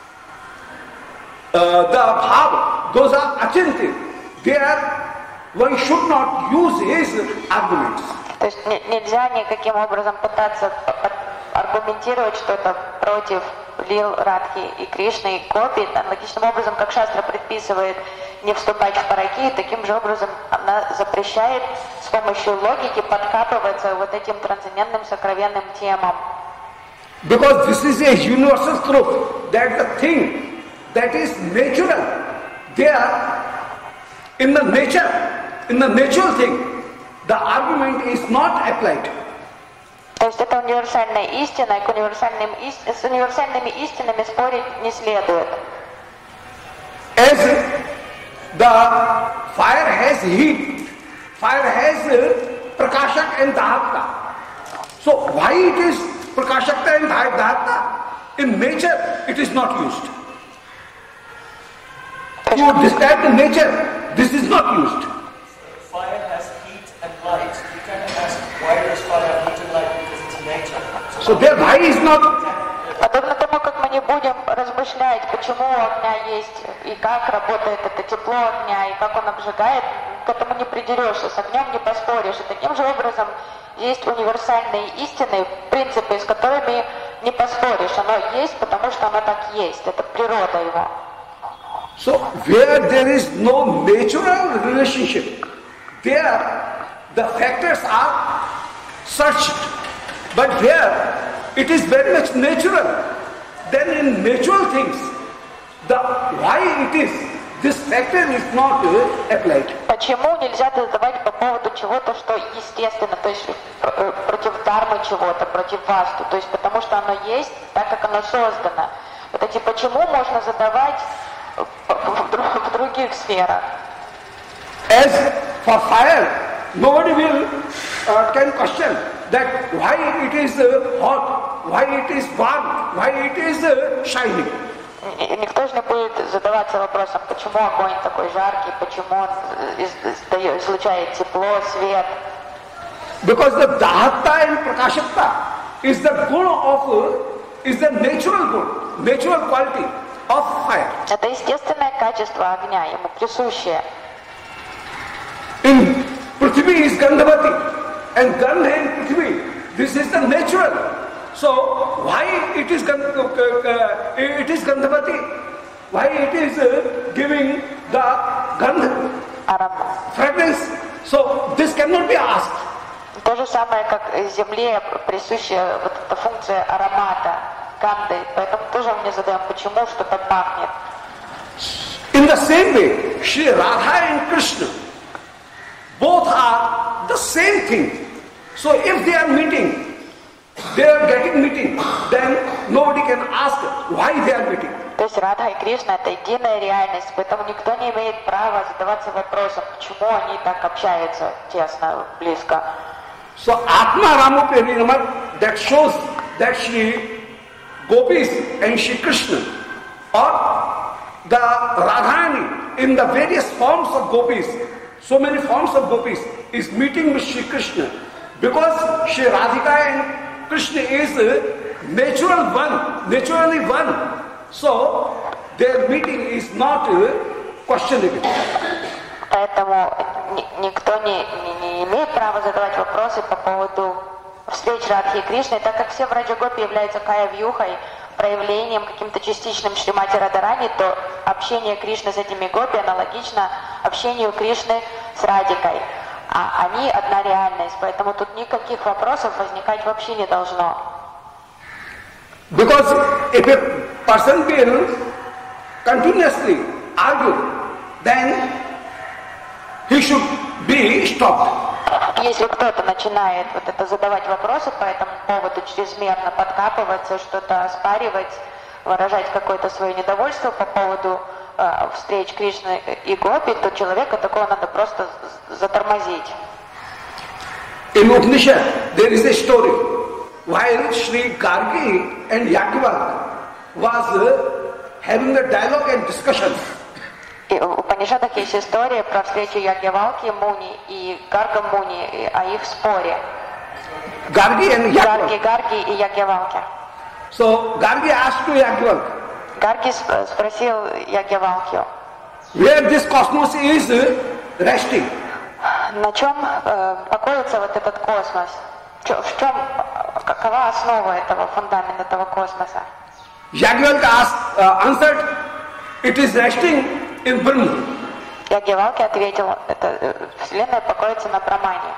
Uh, the bhava, those are achintya. There one should not use his arguments. То есть нельзя никаким образом пытаться аргументировать что-то против лил Радхи и Кришны и Гопи, аналогичным образом, как Шастра предписывает не вступать в параки, таким же образом она запрещает с помощью логики подкапываться вот этим трансцендентным сокровенным темам. Because this is a universal truth that the thing that is natural, there in the nature, in the natural thing, the argument is not applied. То есть это универсальная истина, и к универсальным ист... с универсальными истинами спорить не следует. As the fire has heat, fire has prakashak and dahatma. So why it is prakashakta and dahatma? In nature it is not used. To describe the nature, this is not used. Fire has heat and light. You cannot ask why does fire heat and light because it's nature. So their why is not. Подобно тому, как мы не будем размышлять, почему у огня есть и как работает это тепло огня, и как он обжигает, к этому не придерешься, с огнем не поспоришь. И таким же образом есть универсальные истины, принципы, с которыми не поспоришь. Оно есть, потому что оно так есть. Это природа его. So where there is no natural relationship, there the factors are searched. But where it is very much natural, then in natural things, the why it is, this factor is not applied. Почему нельзя задавать по поводу чего-то, что естественно, то есть против дharмы чего-то, против васту, то есть потому что оно есть, так как оно создано. Вот эти почему можно задавать в других сферах. As for fire, nobody will uh, can question that why it is uh, hot, why it is warm, why it is uh, shining. Никто же не будет задаваться вопросом, почему огонь такой жаркий, почему он излучает тепло, свет. Because the dahatta and prakashakta is the guna of, uh, is the natural good, natural quality of fire. Это естественное качество огня, ему присущее. In Prithvi is Gandhavati, and Gandha in Prithvi, this is the natural. So why it is Gandh, uh, it is Gandhavati? Why it is uh, giving the Gandha fragrance? So this cannot be asked. То же самое, как земле присущая вот эта функция аромата, ганды. Поэтому тоже мы задаем, почему что-то пахнет. In the same way, Shri Radha and Krishna, both are the same thing. So if they are meeting, they are getting meeting, then nobody can ask why they are meeting. То есть Радха и Кришна — это единая реальность, поэтому никто не имеет права задаваться вопросом, почему они так общаются тесно, близко. So Atma Ramo Parinama, that shows that Shri Gopis and Shri Krishna or the Radharani in the various forms of Gopis, so many forms of Gopis is meeting with Shri Krishna. Because Shri Radhika and Krishna is natural one, naturally one. So their meeting is not questionable. Поэтому никто не, не, не имеет права задавать вопросы по поводу встреч Радхи и Кришны, так как все в Раджагопе являются кая-вьюхой, проявлением каким-то частичным Шримати Радharani, то общение Кришны с этими гопи аналогично общению Кришны с Радикой. А они одна реальность, поэтому тут никаких вопросов возникать вообще не должно. Because if a person will continuously argue, then he should be stopped. Если кто-то начинает вот это задавать вопросы по этому поводу, чрезмерно подкапываться, что-то оспаривать, выражать какое-то свое недовольство по поводу э, встреч Кришны и Гопи, то человека такого надо просто затормозить. In Upanishad, there is a story while Shri Gargi and Yajnavalkya was uh, having a dialogue and discussion. И в Упанишадах есть история про встречу Ягьявалки Муни и Гарга Муни, о их споре. Gargi and Гарги, Yajnavalkya. Гарги и Ягьявалки. So Gargi asked to Yajnavalkya, Гарги спросил Ягьявалкью, where this cosmos is uh, resting. на чем э, покоится вот этот космос? Чё, в чем, какова основа этого фундамента этого космоса? Yajnavalkya asked, uh, answered, it is resting in Brahma. Ягьявалки ответил, это э, Вселенная покоится на Брамане.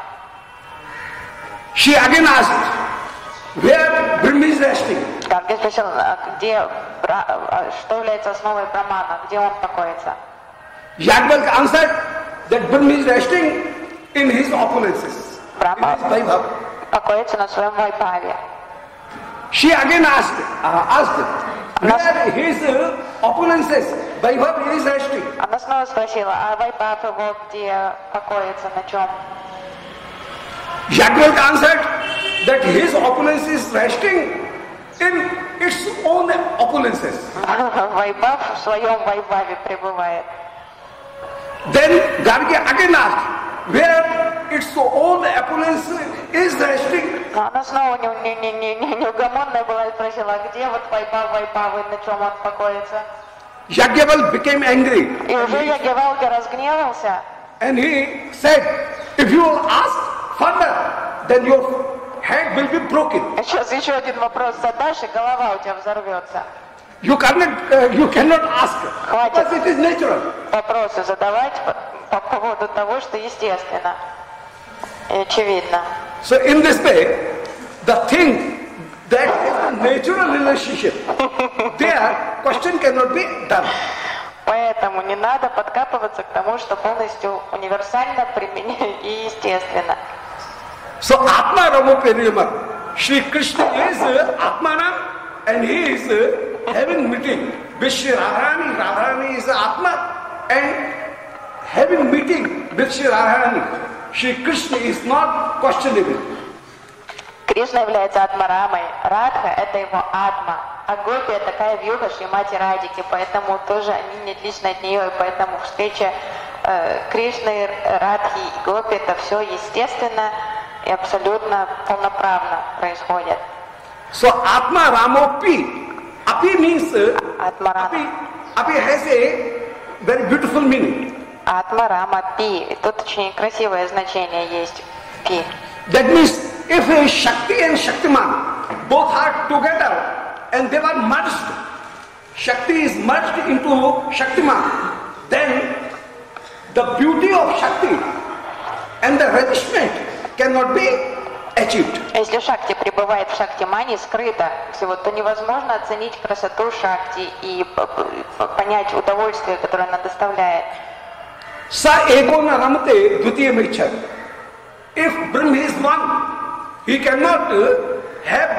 She again asked, where Brahma is resting. Гарги спросил, а где, Бра- а что является основой Брамана, где он покоится? Yajnavalkya answered that Brahma is resting in his opulences. Брахма In his Vaibhav. покоится на своем Вайбхаве. She again asked, uh, asked where his uh, opulences, Vaibhav is resting. Она снова спросила, а Вайбхав его где покоится, на чем? Yajnavalkya answered that his opulence is resting in its own opulences. Вайбхав в своем Вайбхаве пребывает. Then Gargi again asked, where its own opulence is resting. Но она снова не, не, не, не, не, неугомонная была и спросила, а где вот Вайбхав, Вайбхав, и на чем он покоится? Yajnavalkya became angry И уже Ягьявалки разгневался, and he said, if you will ask further, then your head will be broken. а сейчас еще один вопрос задашь, и голова у тебя взорвется. You cannot, uh, you cannot ask Хватит. because it is natural. Вопросы задавать по, по поводу того, что естественно и очевидно. So in this way, the thing that is a natural relationship, there question cannot be done. Поэтому не надо подкапываться к тому, что полностью универсально применяемо и естественно. So Atma Ramo Parinama, Shri Krishna is uh, Atmanam and he is uh, having meeting with Shri Radharani. Radharani is Atma and having meeting with Shri Radharani. Shri Krishna is not questionable. Кришна является Атмарамой, Радха — это его Атма, а Гопи — это такая вьюга Шримати Радики, поэтому тоже они не отличны от нее, и поэтому встреча э, Кришны, Радхи и Гопи — это все естественно и абсолютно полноправно происходит. So Atma Ramo Pi. Api means uh, Атмарама. Api, Api has a very beautiful meaning. Атмарама Пи. И тут очень красивое значение есть Пи. That means if a Shakti and Shaktiman both are together and they were merged, Shakti is merged into Shaktiman, then the beauty of Shakti and the ravishment cannot be achieved. Если Шакти пребывает в Шактимане скрыто всего, то невозможно оценить красоту Шакти и понять удовольствие, которое она доставляет. Sa ekona ramate dvitiya maicha. If Brahma is one, he cannot uh, have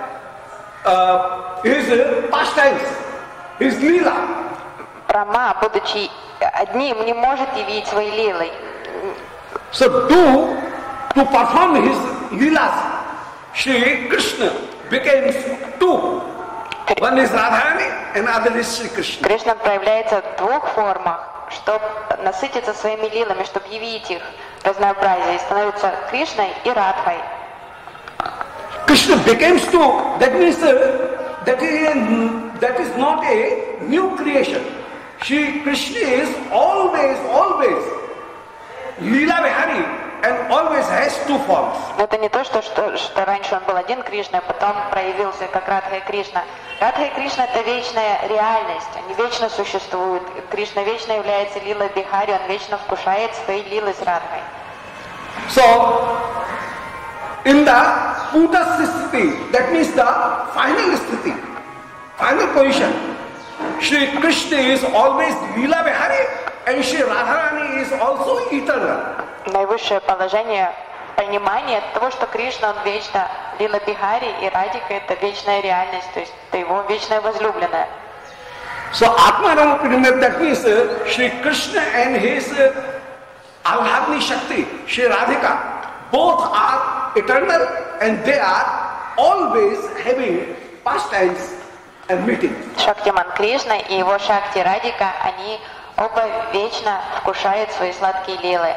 the uh, his uh, pastimes, his lila. Брахма, будучи одним, не может явить свои лилы. So to to perform his Leelas, Shri Krishna became two. One is Radharani and other is Shri Krishna. Кришна проявляется в двух формах, чтобы насытиться своими лилами, чтобы явить их разнообразие, и становится Кришной и Радхой. Krishna becomes two, that means uh, that, is, that is not a new creation. Shri Krishna is always, always Leela Vihari and always has two forms. Это не то, что, что, что раньше он был один Кришна, а потом проявился как Радха и Кришна. Радха и Кришна — это вечная реальность, они вечно существуют. Кришна вечно является Лила Бихари, он вечно вкушает свои лилы с Радхой. So, in the Puta Sthiti, that means the final Sthiti, final position, Shri Krishna is always Leela Vihari and Shri Radharani is also eternal. Наивысшее положение понимания того, что Кришна, он вечно Лила Бихари, и Радика — это вечная реальность, то есть это его вечная возлюбленная. So Atma Rama Purnima, that means uh, Shri Krishna and his uh, Alhadni Shakti, Shri Radhika, both are eternal and they are always having pastimes and meetings. Шактиман Кришна и его Шакти Радика, они оба вечно вкушают свои сладкие лилы.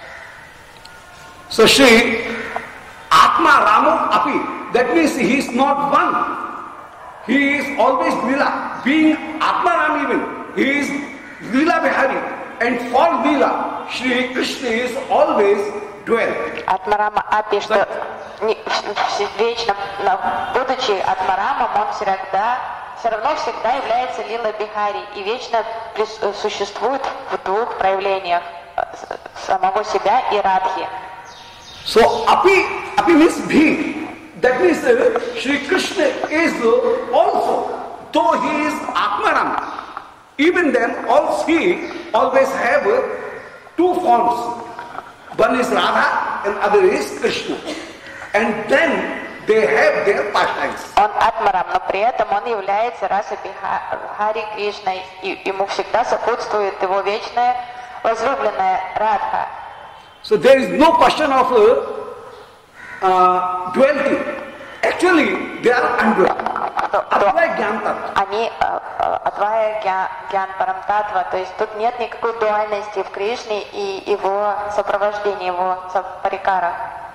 So Shri Atma Ramo Api, that means he is not one. He is always Leela. Being Atma Ram even, he is Leela Bihari. And for Leela, Shri Krishna is always dwell. Атмарама Апи, что не, вечно, будучи Атмарамом, он всегда, все равно всегда является Лила Бихари и вечно существует в двух проявлениях самого себя и Радхи. So Api, Api means bhi. That means uh, Shri Krishna is uh, also, though he is Atmaram, even then also he always have uh, two forms. One is Radha and other is Krishna. And then they have their pastimes. Он Атмарам, но при этом он является расой Бихари Кришной, и ему всегда сопутствует его вечная возлюбленная Радха. So there is no question of uh, uh, duality. Actually, they are undual. Advaya Gyan Tattva. Они Адвая Гьян Парамтатва, то есть тут нет никакой дуальности в Кришне и его сопровождении, его парикара.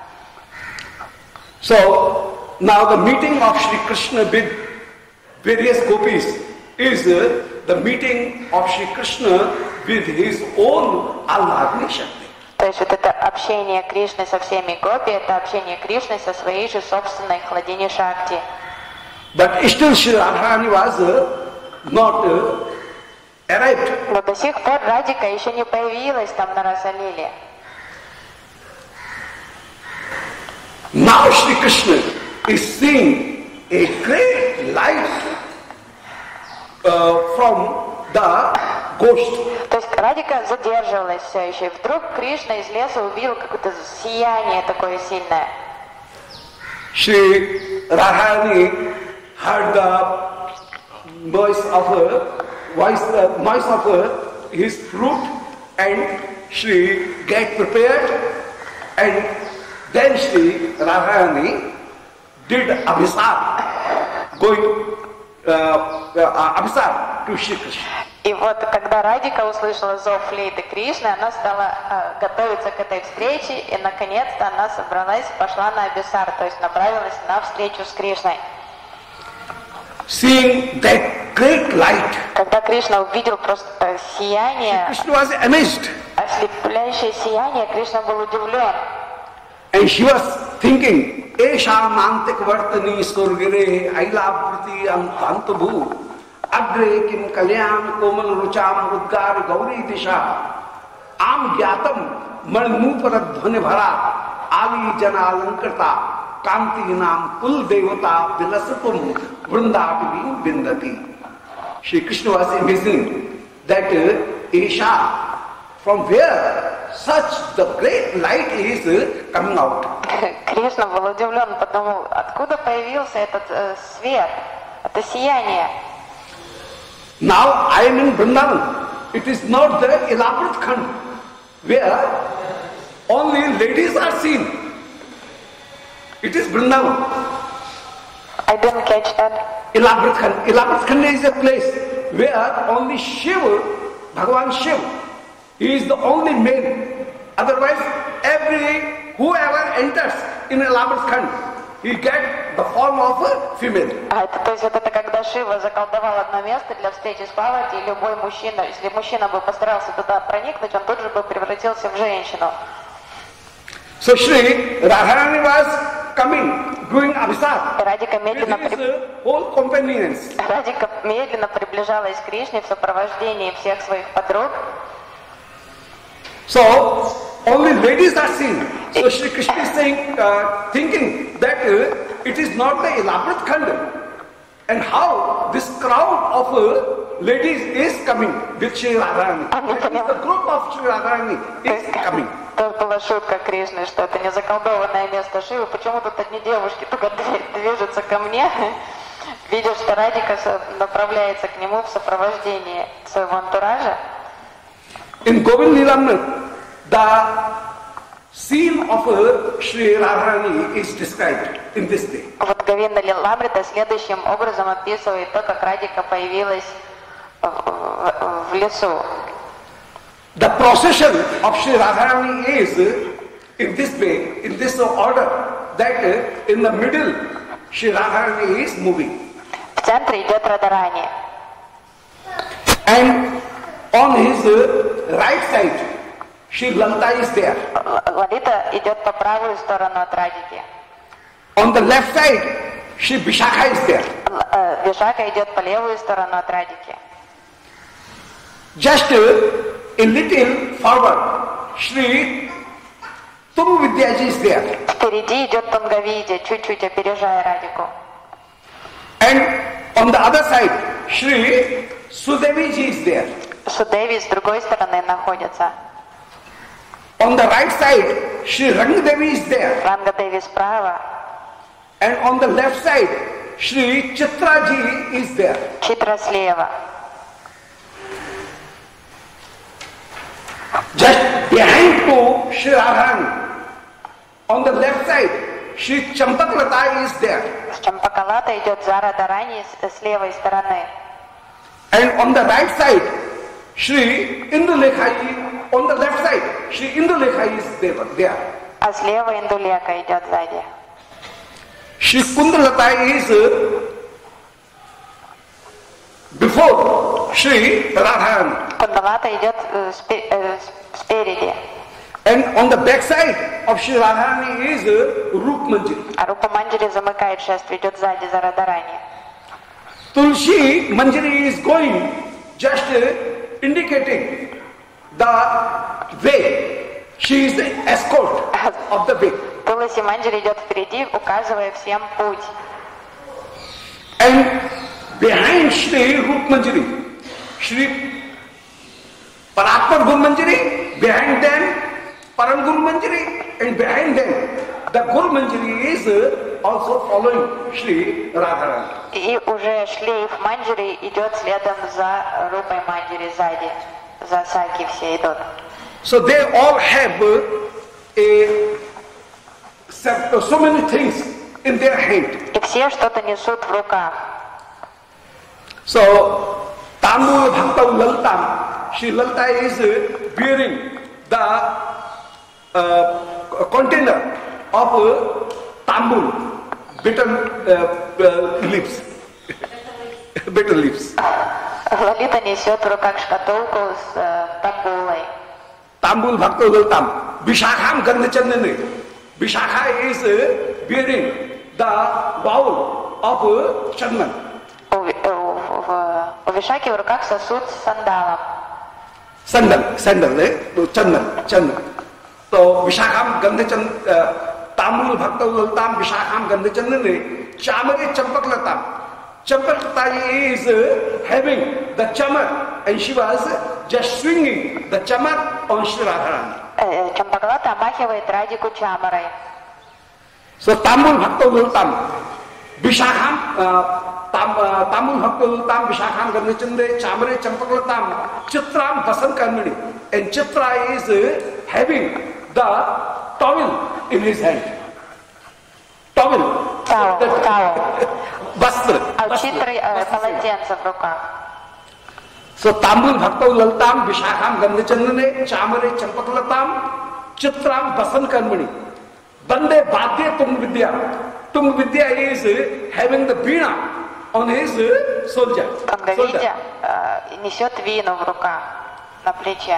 So now the meeting of Shri Krishna with various gopis is uh, the meeting of Shri Krishna with his own Alladni Shakti. То есть вот это общение Кришны со всеми гопи, это общение Кришны со своей же собственной хладини Шакти. But still Shri Radharani was uh, not uh, arrived. Но до сих пор Радика еще не появилась там на Расалиле. Now Shri Krishna is seeing a great light uh, from the ghost. То есть Радика задерживалась все еще, и вдруг Кришна из леса увидел какое-то сияние такое сильное. Shri Radharani heard the voice of her, voice, the noise of her, his flute, and she get prepared, and then Shri Radharani did abhisar, going uh, uh, abhisar to Shri Krishna. И вот когда Радика услышала зов флейты Кришны, она стала э, готовиться к этой встрече, и наконец-то она собралась, пошла на Абисар, то есть направилась на встречу с Кришной. Seeing that great light, Когда Кришна увидел просто сияние, Krishna was amazed, ослепляющее сияние, Кришна был удивлен. and she was thinking, Esha mantik vartani surgire ailabrati antantabhu agre kim kalyan komal rucham udgar gauri disha am gyatam malnuparat dhvani bhara ali jana alankarta kanti nam kul devata vilasatum vrindapini bindati. Shri Krishna was imagining that uh, Esha, from where such the great light is uh, coming out. Кришна был удивлен, подумал, откуда появился этот э, свет, это сияние. Now I am in Vrindavan. It is not the elaborate khand where only ladies are seen. It is Vrindavan. I didn't catch that. Elaborate Khand. Elaborate Khand is a place where only Shiva, Bhagavan Shiva, he is the only male. Otherwise, every whoever enters in Elaborate Khand, he get the form of a female. А это, то есть вот это когда Шива заколдовал одно место для встречи с Парвати, и любой мужчина, если мужчина бы постарался туда проникнуть, он тут же бы превратился в женщину. So Shri Radharani was coming, doing abhisar. Радика медленно, With his при... uh, whole companions. Радика медленно приближалась к Кришне в сопровождении всех своих подруг. So only ladies are seen. So Shri Krishna is saying, uh, thinking that uh, it is not the elaborate khand, and how this crowd of uh, ladies is coming with Shri Radharani. The group of Shri Radharani is coming. Тут была шутка Кришны, что это не заколдованное место Шивы. Почему тут одни девушки только движутся ко мне? Видя, что Радика направляется к нему в сопровождении своего антуража. In Govind Lilamrita, the scene of uh, Shri Radharani is described in this day. Вот Говинда Лиламрита следующим образом описывает то, как Радика появилась в, в, в лесу. The procession of Shri Radharani is uh, in this way, in this order, that uh, in the middle Shri Radharani is moving. В центре идет Радарани. And on his uh, right side, Shri Lalita is there. Лалита идет по правую сторону от Радики. On the left side, Shri Vishakha is there. Вишака идет по левую сторону от Радики. Just uh, a little forward, Shri Tumvidyaji is there. Впереди идет Тунгавидя, чуть-чуть опережая Радику. And on the other side, Shri Sudeviji is there. Судеви с другой стороны находится. On the right side, Shri Rangadevi is there. Рангадеви справа. And on the left side, Shri Chitraji is there. Читра слева. Just behind to Shri Radharani, on the left side, Shri Champaklata is there. Чампакалата идет за Радарани с левой стороны. And on the right side, Shri Indulekha, on the left side, Shri Indulekha is there. А слева Индулека идет сзади. Shri Kundalata is before Shri Radharani. Кундалата идет спереди. And on the back side of Shri Radharani is Rup Manjari. А Рупа Манджари замыкает шествие, идет сзади за Радарани. Tulsi Manjari is going, just indicating the way. She is the escort of the way. Туласи Манджари идет впереди, указывая всем путь. And behind Shri Rup Manjari, Shri Paratmar Gur Manjari, behind them Param Gur Manjari, and behind them the Gur Manjari is also following Shri Radharani. И уже шлейф Манджари идет следом за Рупой Манджари сзади. За Саки все идут. So they all have a, so many things in their hand. И все что-то несут в руках. So Tambu Bhakta Laltam, Shri Lalita is bearing the uh, container of uh, Tambul, bitter uh, uh, leaves. Bitter leaves. Лалита несет в руках шкатулку с э, тамбулой. Tambul Bhakta Laltam. Vishakham Gandhachandani. Vishakha is uh, bearing the bowl of uh, Chandan. У, у, у Вишаки в руках сосуд с сандалом. Sandal, sandal, eh? Chandan, Chandan. So Vishakham Gandhachandani. Tambul Bhakta Laltam, Vishakham Gandhachandani. Chamari Champaklatam. Champaklata is uh, having the chamar, and she was just swinging the chamar on Shri Radharani. Чампаклата омахивает Радику чамарой. So Tambul Bhakta Laltam, Vishakham, Tambul Bhakta Laltam, Vishakham Gandhachandani, Chamare Champaklatam, Chitram Basant Karmani, and Chitra is uh, having the towel in his hand. towel. Towel, towel. Vastra. А у Читры э, полотенце в руках. So Tambul Bhaktau Laltam Vishakam Gandhachandane Chamare Champakalatam Chitram Basan Karmani Bande Bhadya Tung Vidya. Tung Vidya is having the Veena on his soldier. Тунговидя э, несет вину в руках на плече.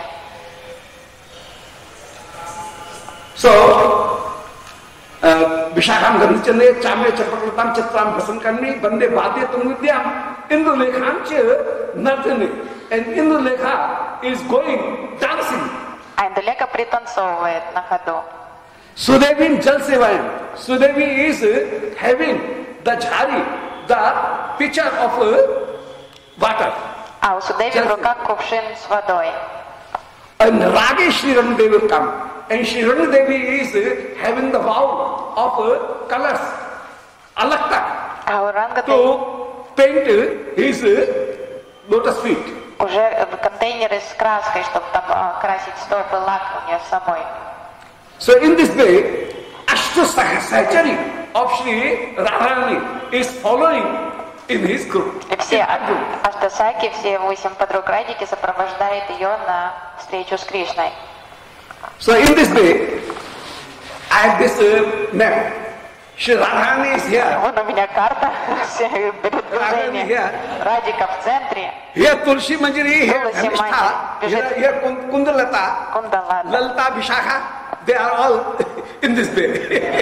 So Vishakam Gandhachandane Chamare Champakalatam Chitram Basan Karmani Bande Bhadya Tung Vidya Indulekhanche Nartani. And Indulekha is going dancing. А Индулека пританцовывает на ходу. Sudevi Jal Sevayam. Sudevi is having the jhari, the pitcher of water. А у Судеви в руках кувшин с водой. And Rage Shri Ramadevi will come. And Shri Ramadevi is having the bowl of colors, alakta, А у Ранга to paint his lotus feet. уже контейнеры с краской, чтобы там а, красить стопы, лак у нее с собой. So in this way, Ashta Sahasrachari of Shri Radharani is following in his group. И все Аштасаки, все восемь подруг Радики сопровождают ее на встречу с Кришной. So in this way, I have this uh, map. Shri Radharani is here. Вот у меня карта, все передвижения. Радика в центре. Here Tulsi Manjari, here Tulsi Dhanishta, Manjari. here, here Kund- Kundalata, Кундалата. Lalta, Vishakha, they are all in this way.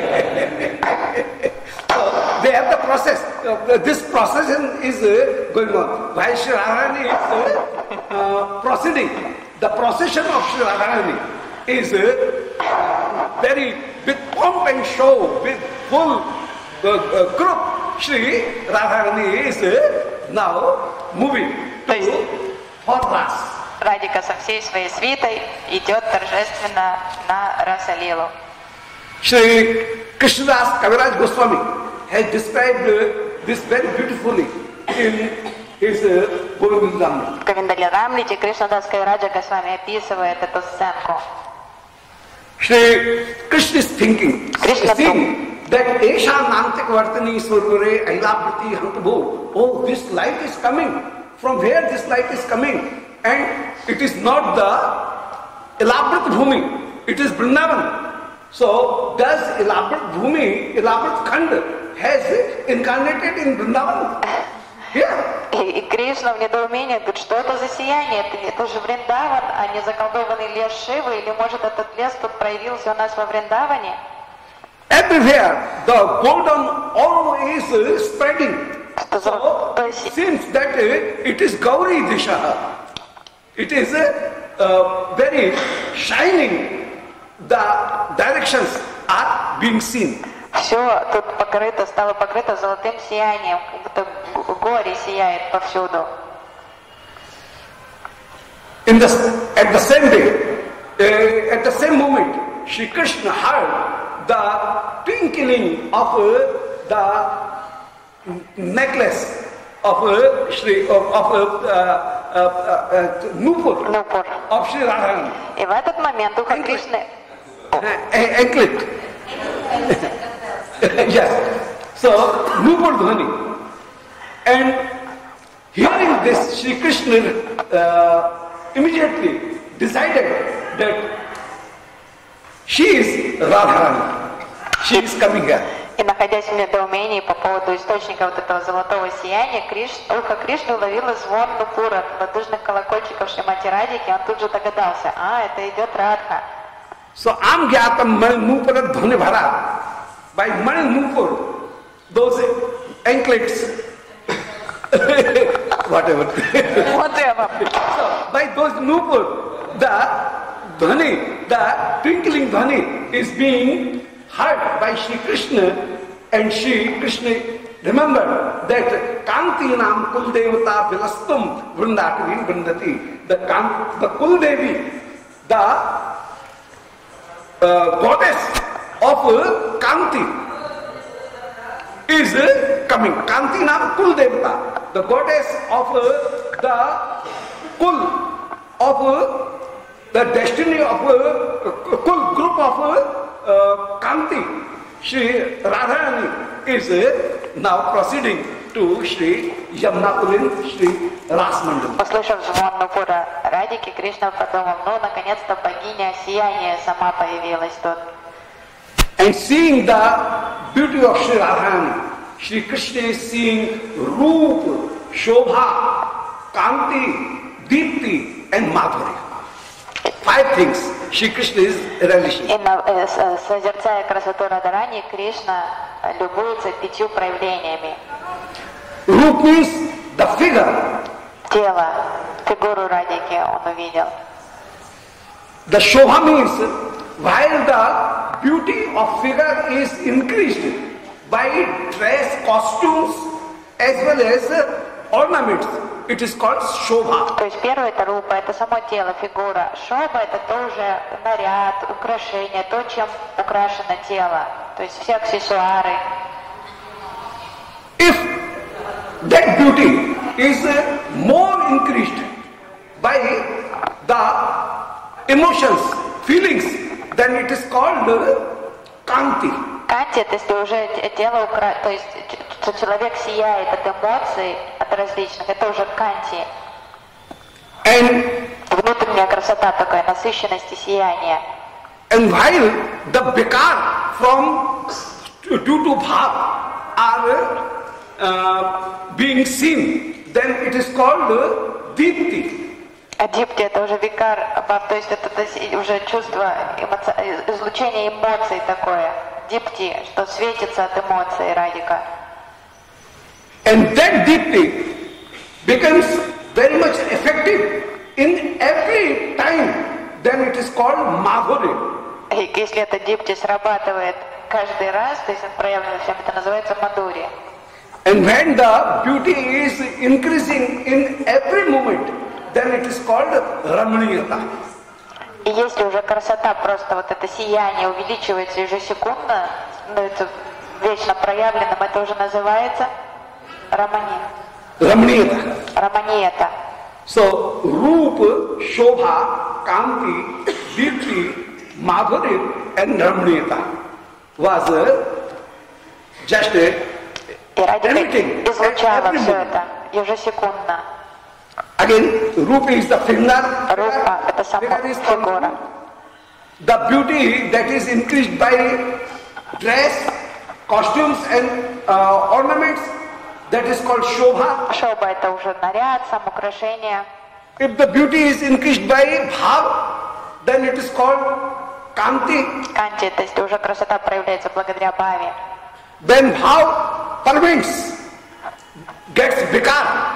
So they have the process. Uh, this process is uh, going on. While Shri Radharani is uh, uh, proceeding, the procession of Shri Radharani is uh, very with pomp and show, with full uh, uh, group. Shri Radharani is uh, now moving to Hotras. Радика со всей своей свитой идет торжественно на Расалилу. Shri Krishnadas Kaviraj Goswami has described uh, this very beautifully in his uh, Govindamrita. В Говиндалярамрите Кришнадас Кавираджа Госвами описывает эту сценку. Shri Krishna is thinking, Krishna seeing that Esha Nantik Vartani Swarpure Ailabrati Hantabo. Oh, this light is coming. From where this light is coming? And it is not the elaborate Bhumi, it is Vrindavan. So, does elaborate Bhumi, elaborate Khand has incarnated in Vrindavan? Yeah. И, и Кришна в недоумении говорит, что это за сияние? Это, это же Вриндаван, а не заколдованный лес Шивы? Или может этот лес тут проявился у нас во Вриндаване? Everywhere the golden aura is uh, spreading. So, seems that uh, it is Gauri Disha. It is uh, uh, very shining. The directions are being seen. Все тут покрыто, стало покрыто золотым сиянием, как будто горе сияет повсюду. In the, at the same day, uh, at the same moment, Shri Krishna heard the twinkling of uh, the necklace of uh, Shri of, of uh, uh, uh, uh, Nupur, Нупур. of Shri Radharani. И в этот момент духа Кришны Anklet. Yes. So, Nupur Dhani. And hearing this, Shri Krishna uh, immediately decided that she is Radharani. She is coming here. И находясь в недоумении по поводу источника вот этого золотого сияния, Криш, ухо Кришны уловило звон Нупура, ладужных колокольчиков Шримати Радики, он тут же догадался, а, это идет Радха. So, Am Gyatam Mani Nupura Dhani Bhara. By Mani Nupur, those anklets, whatever. So, by those Nupur, the Dhani, the twinkling Dhani is being heard by Shri Krishna, and Shri Krishna remember that Kanti Nam Kul Devata Vilastum Vrindakari Vrindati. The, Kan, the Kul Devi, the uh, goddess of uh, Kanti is uh, coming. Kanti Nam Kul Devata, the goddess of uh, the Kul, of uh, the destiny of uh, Kul group of uh, uh, Kanti Shri Radharani is uh, now proceeding to Shri Yamuna Shri Rasmandal. Услышав звон Нупура Радики, Кришна подумал, ну, наконец-то богиня сияния сама появилась тут. And seeing the beauty of Shri Radharani, Shri Krishna is seeing Roop, Shobha, Kanti, Deepti and Madhuri. Five things Shri Krishna is relishing. И созерцая красоту Радхарани, Кришна любуется пятью проявлениями. Roop means the figure. Тело, фигуру Радики он увидел. The Shobha means while the beauty of figure is increased by dress, costumes as well as ornaments, it is called Shobha. То есть первое это рупа, это само тело, фигура. Шоба это тоже наряд, украшение, то, чем украшено тело. То есть все аксессуары. If that beauty is more increased by the emotions, feelings, then it is called Kanti. Канти, это если уже тело укра... то есть что человек сияет от эмоций, от различных, это уже канти. And внутренняя красота такая, насыщенность и сияние. And while the bekar from due to bhav are uh, being seen, then it is called uh, deepti. А дипти это уже викар, то есть это уже чувство, эмоци... излучение эмоций такое. Дипти, что светится от эмоций Радика. And that deepti becomes very much effective in every time, then it is called madhuri. И если это дипти срабатывает каждый раз, то есть он проявлен всем, это называется мадури. And when the beauty is increasing in every moment, then it is called ramaniyata. И если уже красота, просто вот это сияние увеличивается ежесекундно, ну, это вечно проявленным, это уже называется рамани. Ramaniyata. Раманиета. So, Roop, Shobha, Kanti, Deepti, Madhuri and Ramaniyata was uh, just a И Радика излучала все это ежесекундно. Again, Rupa is the finger. Рупа – это сама фигура. The beauty that is increased by dress, costumes and uh, ornaments, that is called Shobha. Шоба – это уже наряд, самоукрашение. If the beauty is increased by Bhav, then it is called Kanti. Канти – это если уже красота проявляется благодаря бхаве. Then Bhav permits, gets vikar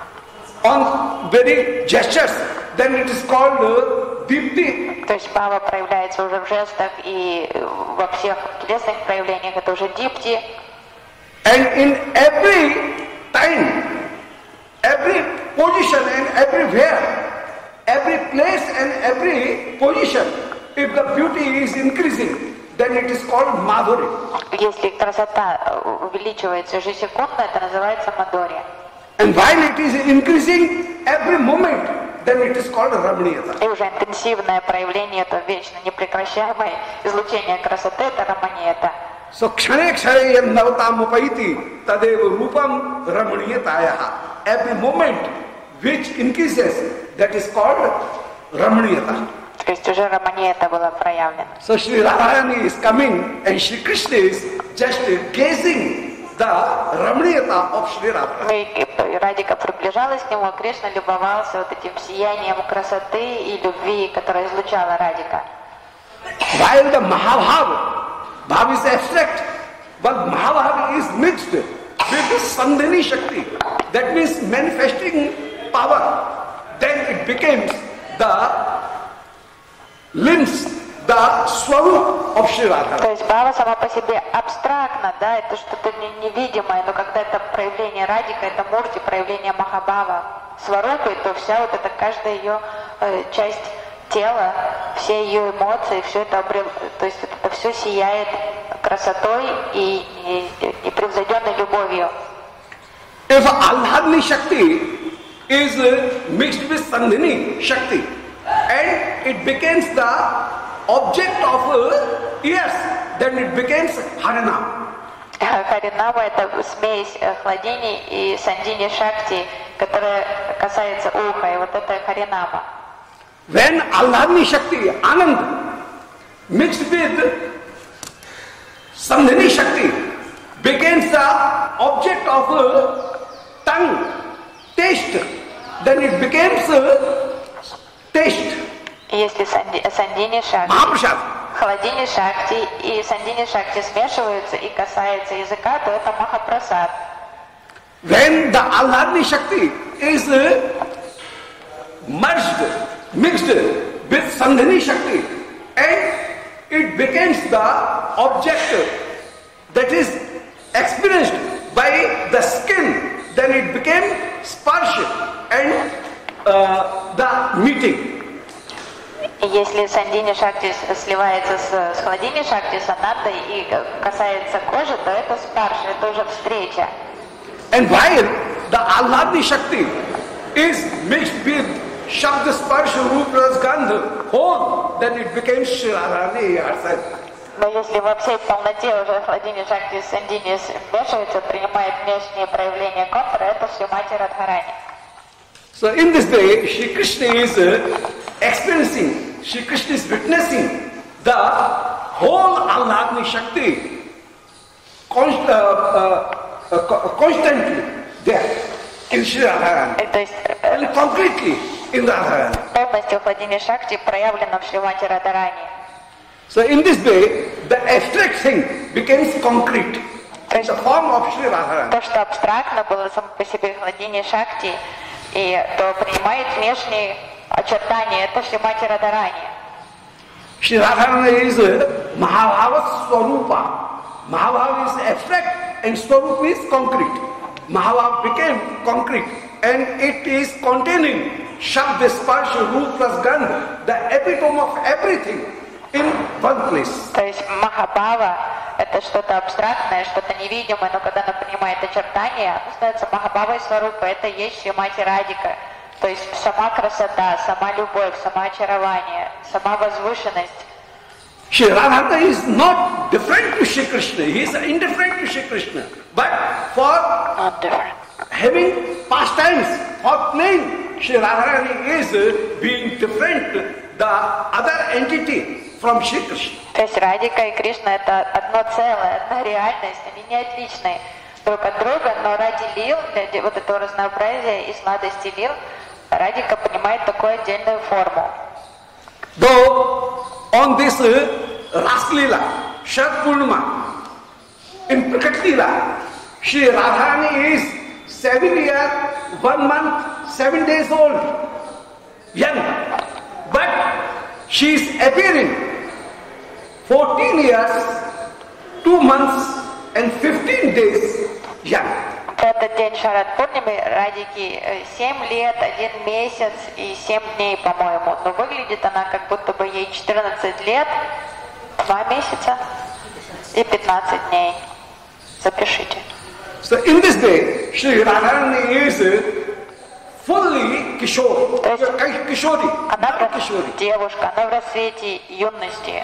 on very gestures, then it is called uh, Deepti. То есть бхава проявляется уже в жестах и во всех телесных проявлениях, это уже дипти. And in every time, every position and everywhere, every place and every position, if the beauty is increasing, then it is called Madhuri. Если красота увеличивается ежесекундно, это называется мадори. And while it is increasing every moment, then it is called Ramaniyata. И уже интенсивное проявление, это вечно непрекращаемое излучение красоты, это раманиета. So kshane kshane yam navatam upaiti tadev rupam ramaniyatayaha. Every moment which increases, that is called Ramaniyata. То есть уже раманиета была проявлена. So Shri Radharani is coming and Shri Krishna is just gazing the Ramaniyata of Shri Radharani. Радика приближалась к нему, а Кришна любовался вот этим сиянием красоты и любви, которое излучала Радика. While the Mahabhava, Bhav is abstract, but Mahabhava is mixed with the Sandhini Shakti. That means manifesting power. Then it becomes the limbs, the swarup of Shri Radha. То есть бхава сама по себе абстрактна, да, это что-то невидимое, но когда это проявление Радика, это мурти, проявление Махабхава сварупы, то вся вот эта каждая ее э, часть тела, все ее эмоции, все это обрел, то есть это все сияет красотой и, и непревзойденной любовью. If Alhadni Shakti is mixed with Sandhini Shakti and it becomes the object of ears, then it becomes Harinam. Харинама — это смесь хладини и сандини шакти, которая касается уха, и вот это харинама. When Alladni Shakti, Anand, mixed with Sandhini Shakti, becomes the object of a tongue, taste, then it becomes a taste. Если сандини шакти, Mahaprasad. хладини шакти и сандини шакти смешиваются и касаются языка, то это махапрасад. When the Alladni Shakti is merged, mixed with Sandhini Shakti, and it becomes the object that is experienced by the skin, then it became sparsh and uh, the meeting. Если сандини шакти сливается с, с хладини шакти, с анандой и касается кожи, то это спарш, это уже встреча. And while the Alladni Shakti is mixed with Shabda Sparsha Rupa Gandha whole, then it becomes Shri Radharani herself. Но если во всей полноте уже хладини шакти и сандини смешиваются, принимает внешние проявления контура, это Шримати Радхарани. So in this way, Shri Krishna is uh, experiencing, Shri Krishna is witnessing the whole Alladni Shakti const, uh, uh, uh, constantly there in Shri Radharani, То есть and concretely in Radharani. полностью хладини шакти проявлено в Шримати Радхарани. So in this way, the abstract thing becomes concrete in the form of Shri Radharani. То, что абстрактно было само по себе хладини шакти, и то принимает внешние очертания, это Шримати Радхарани. Shri Radharani is Mahabhava Swarupa. Mahabhava is abstract and Swarupa is concrete. Mahabhava became concrete and it is containing Shabda Sparsha Rupa Gandha, the epitome of everything in one place. То есть Махабхава — это что-то абстрактное, что-то невидимое, но когда она принимает очертания, становится Махабхавой Сварупа, это и есть Шримати Радика. То есть сама красота, сама любовь, сама очарование, сама возвышенность. Shri Radharani is not different to Shri Krishna, he is indifferent to Shri Krishna. But for Not different. having pastimes, for playing, Shri Radharani is being different, the other entity from Shri Krishna. То есть Радика и Кришна — это одно целое, одна реальность, они не отличны друг от друга, но ради лил, для вот этого разнообразия и сладости лил, Радика понимает такую отдельную форму. Though on this uh, Raslila, Sharad Purnima, in Prakat Leela, Shri Radharani is seven years, one month, seven days old, young. But she is appearing fourteen years, two months and fifteen days young. В этот день Шарад Пурнимы Радики семь лет, один месяц и семь дней, по-моему. Но выглядит она, как будто бы ей четырнадцать лет, два месяца и пятнадцать дней. Запишите. So in this way, Shri Radharani is fully Kishore, Kishori, Она not как Kishori. девушка, она в рассвете юности.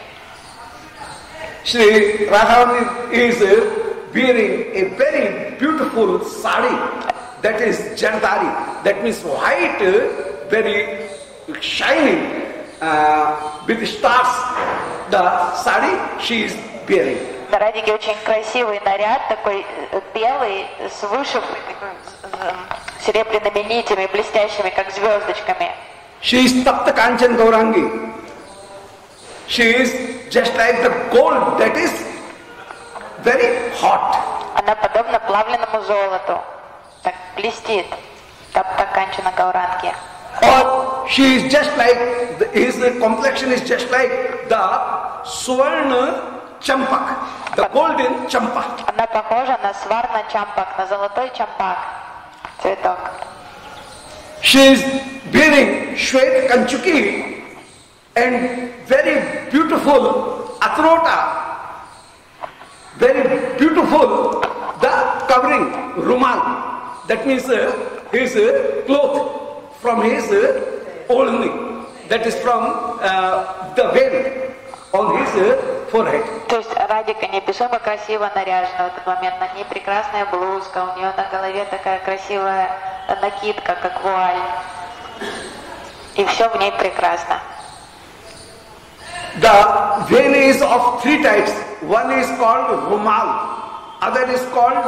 Shri Radharani is wearing a very beautiful sari, that is Jardari, that means white, very shining uh, with stars. The sari she is wearing. На Радике очень красивый наряд, такой белый, с вышивкой, с серебряными нитями, блестящими, как звездочками. She is Tapta Kanchan Gaurangi. She is just like the gold that is very hot. Она подобна плавленному золоту, так блестит, Тапта Канчана Гауранги. Or she is just like, the, his complexion is just like the Swarna Champak, the golden champak. Она похожа на сварна чампак, на золотой чампак, цветок. She is wearing Shwet Kanchuki and very beautiful Atrota, very beautiful the covering Rumal. That means uh, his uh, cloth from his uh, Olni. That is from uh, the veil on his uh, forehead. То есть Радика неописуемо красиво наряжена в этот момент, на ней прекрасная блузка, у нее на голове такая красивая накидка, как вуаль. И все в ней прекрасно. The veil is of three types. One is called rumal, other is called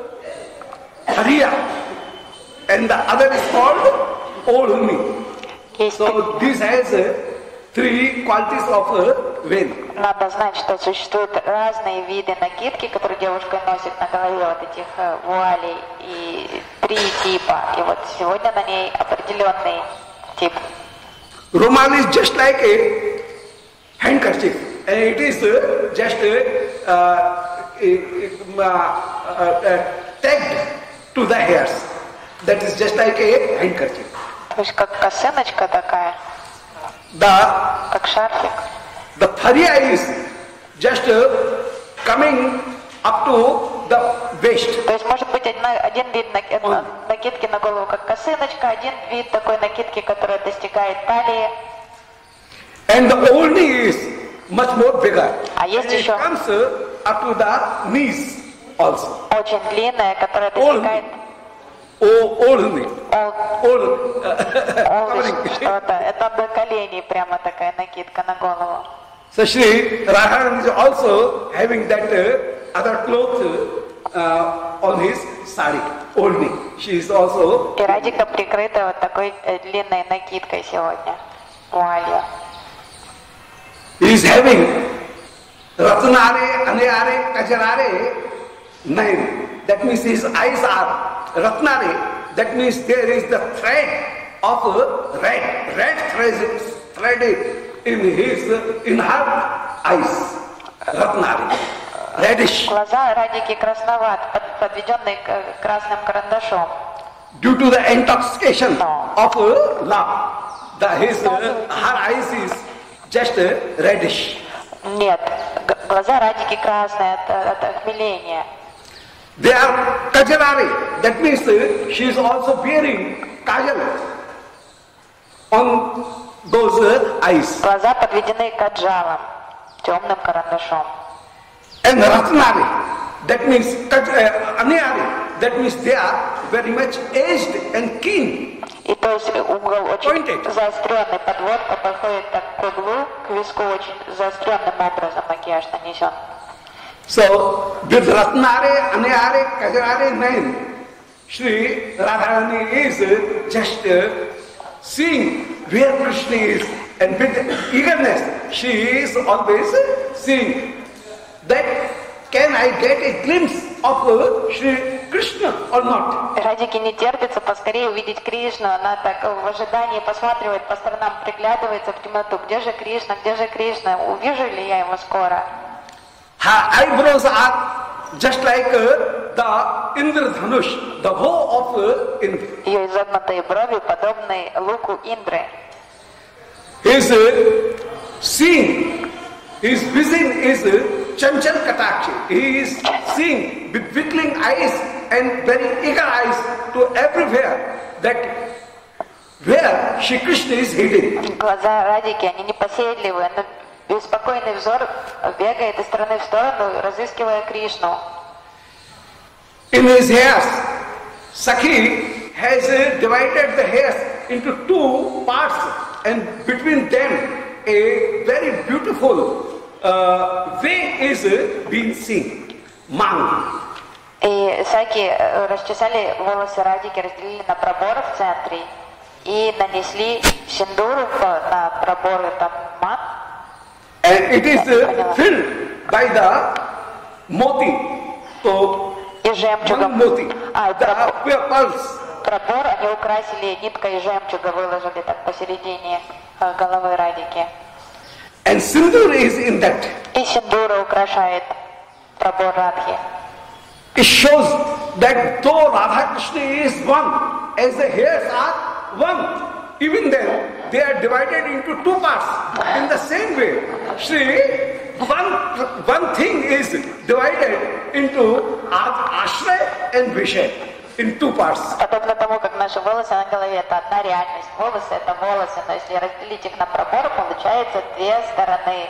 hariya, and the other is called olmi. So this has three qualities of veil. Надо знать, что существуют разные виды накидки, которые девушка носит на голове, вот этих вуалей, и три типа. И вот сегодня на ней определенный тип. Rumal is just like a handkerchief, and it is uh, just uh, uh, uh, uh, tagged to the hairs. That is just like a handkerchief. То есть как косыночка такая, The как шарфик. the phariya is just uh, coming up to the waist. То есть может быть одна, один вид на- накидки на голову как косыночка, один вид такой накидки, которая достигает талии. And the olni is much more bigger. А есть And it еще comes uh, up to the knees also. очень длинная, которая достигает Oh, olni. ол- Old, олдыш, что-то. Это до коленей прямо такая накидка на голову. So Shri Radharani is also having that uh, other cloth uh, on his sari, olni. She is also, И Радика прикрыта вот такой э, длинной накидкой сегодня, вуалью. he is having ratnare, aneyare, kajarare, nine. That means his eyes are ratnare. That means there is the thread of uh, red, red thread, threaded in his, in her eyes. Ratnare, reddish. Глаза Радики красноват, под- подведенные к- красным карандашом. Due to the intoxication of uh, love, the, his, uh, her eyes is just uh, reddish. Нет, г- глаза Радики красные от, от охмеления. They are kajalari. That means uh, she is also wearing kajal on those uh, eyes. Глаза подведены каджалом, темным карандашом. And ratnari. That means kaj- uh, aniyari. That means they are very much aged and keen. И то есть угол очень Pointed. заостренный, подводка подходит так к углу, к виску очень заостренным образом макияж нанесен. So, with Ratnare, Aneyare, Kajarare, nine, Shri Radharani is uh, just uh, seeing where Krishna is, and with eagerness, she is always uh, seeing that can I get a glimpse of uh, Shri Krishna or not? Радике не терпится поскорее увидеть Кришну, она так в ожидании посматривает по сторонам, приглядывается в темноту. Где же Кришна, где же Кришна, увижу ли я его скоро? Her eyebrows are just like uh, the Indradhanush, the bow of uh, Indra. Ее изогнутые брови подобны луку Индры. His uh, seeing, his vision is uh, Chanchal Katakshi. He is seeing with twinkling eyes and very eager eyes to everywhere that where Shri Krishna is hidden. Глаза Радики, они непоседливые, но беспокойный взор бегает из стороны в сторону, разыскивая Кришну. In his hairs, Sakhi has uh, divided the hairs into two parts, and between them a very beautiful uh, way is uh, being seen. Mang. И Саки э, расчесали волосы Радики, разделили на проборы в центре и нанесли синдуру по- на проборы там ман. And it is uh, filled by the moti. So, И жемчугом. one moti, А, и the пробор, pulse. пробор они украсили ниткой жемчуга, выложили так посередине э, головы Радики. And sindur is in that. И синдура украшает пробор Радхи. It shows that though Radha Krishna is one, as the hairs are one, even then they are divided into two parts. In the same way, Shri, one, one thing is divided into Ashray and Vishay in two parts. Подобно тому, как наши волосы на голове, это одна реальность. Волосы — это волосы, но если разделить их на пробор, получается две стороны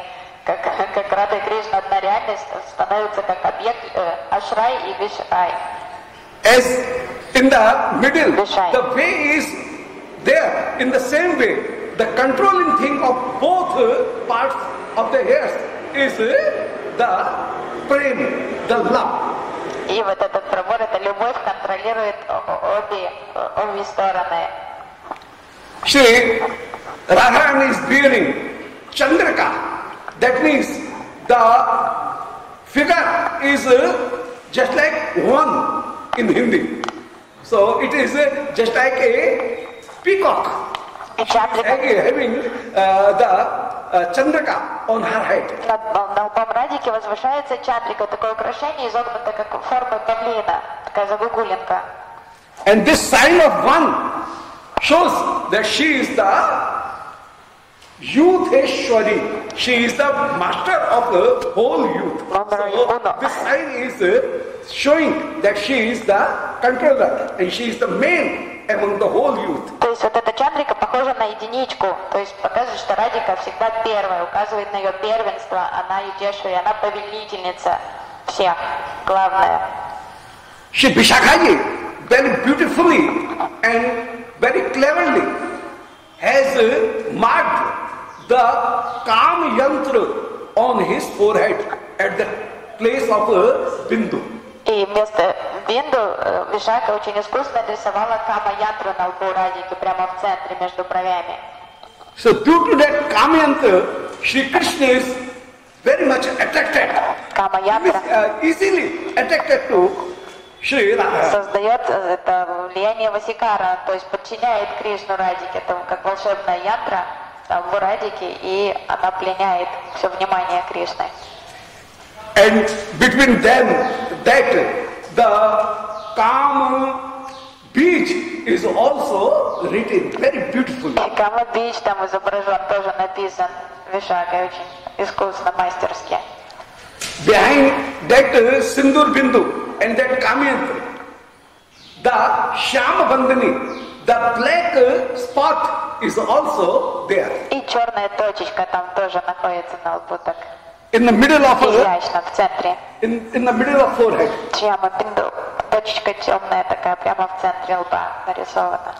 как, как Рада и Кришна, одна реальность становится как объект э, Ашрай и Вишрай. As in the middle, the way is there. In the same way, the controlling thing of both parts of the hairs is the prem, the love. И вот этот пробор, эта любовь контролирует обе, обе стороны. Shri Radharani is bearing Chandrika. That means the figure is just like one in Hindi. So it is just like a peacock. Having uh, the uh, Chandrika on her head. На лбом Радики возвышается Чандрика, такое украшение, изогнутое как форма павлина, такая загогулинка. And this sign of one shows that she is the Youtheshwari. She is the master of the whole youth. So this sign is showing that she is the controller and she is the main among the whole youth. То есть вот эта Чандрика похожа на единичку, то есть показывает, что Радика всегда первая, указывает на ее первенство, она Ютешвари, она повелительница всех, главная. She Vishakhaji very beautifully and very cleverly has marked the Kam Yantra on his forehead at the place of Bindu. И вместо Бинду Вишака очень искусно рисовала Кама Янтру на лбу Радики, прямо в центре, между бровями. So due to that Kama Yantra, Shri Krishna is very much attracted, Кама Янтра uh, easily attracted to Shri Radha. создает это влияние Васикара, то есть подчиняет Кришну Радике, это как волшебная янтра в Радике, и она пленяет все внимание Кришны. And between them, that the Kama beach is also written very beautifully. И Кама Бич там изображен, тоже написан Вишакой очень искусно, мастерски. Behind that uh, Sindur Bindu and that Kamyantra, the Shyama Bandhani, the black uh, spot is also there. И черная точечка там тоже находится на лбу, так In the middle of uh, изящно, в центре. in, in the middle of forehead. Чьяма Бинду, точечка темная такая, прямо в центре лба нарисована.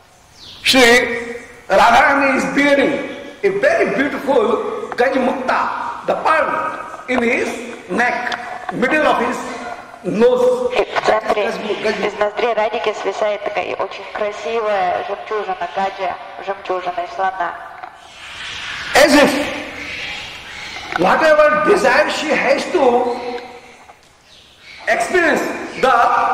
Shri Radharani is bearing a very beautiful Gajmukta, the pearl in his neck, middle of his nose. И в центре из ноздрей Радики свисает такая очень красивая жемчужина, гаджа, жемчужина из слона. As if whatever desire she has to experience the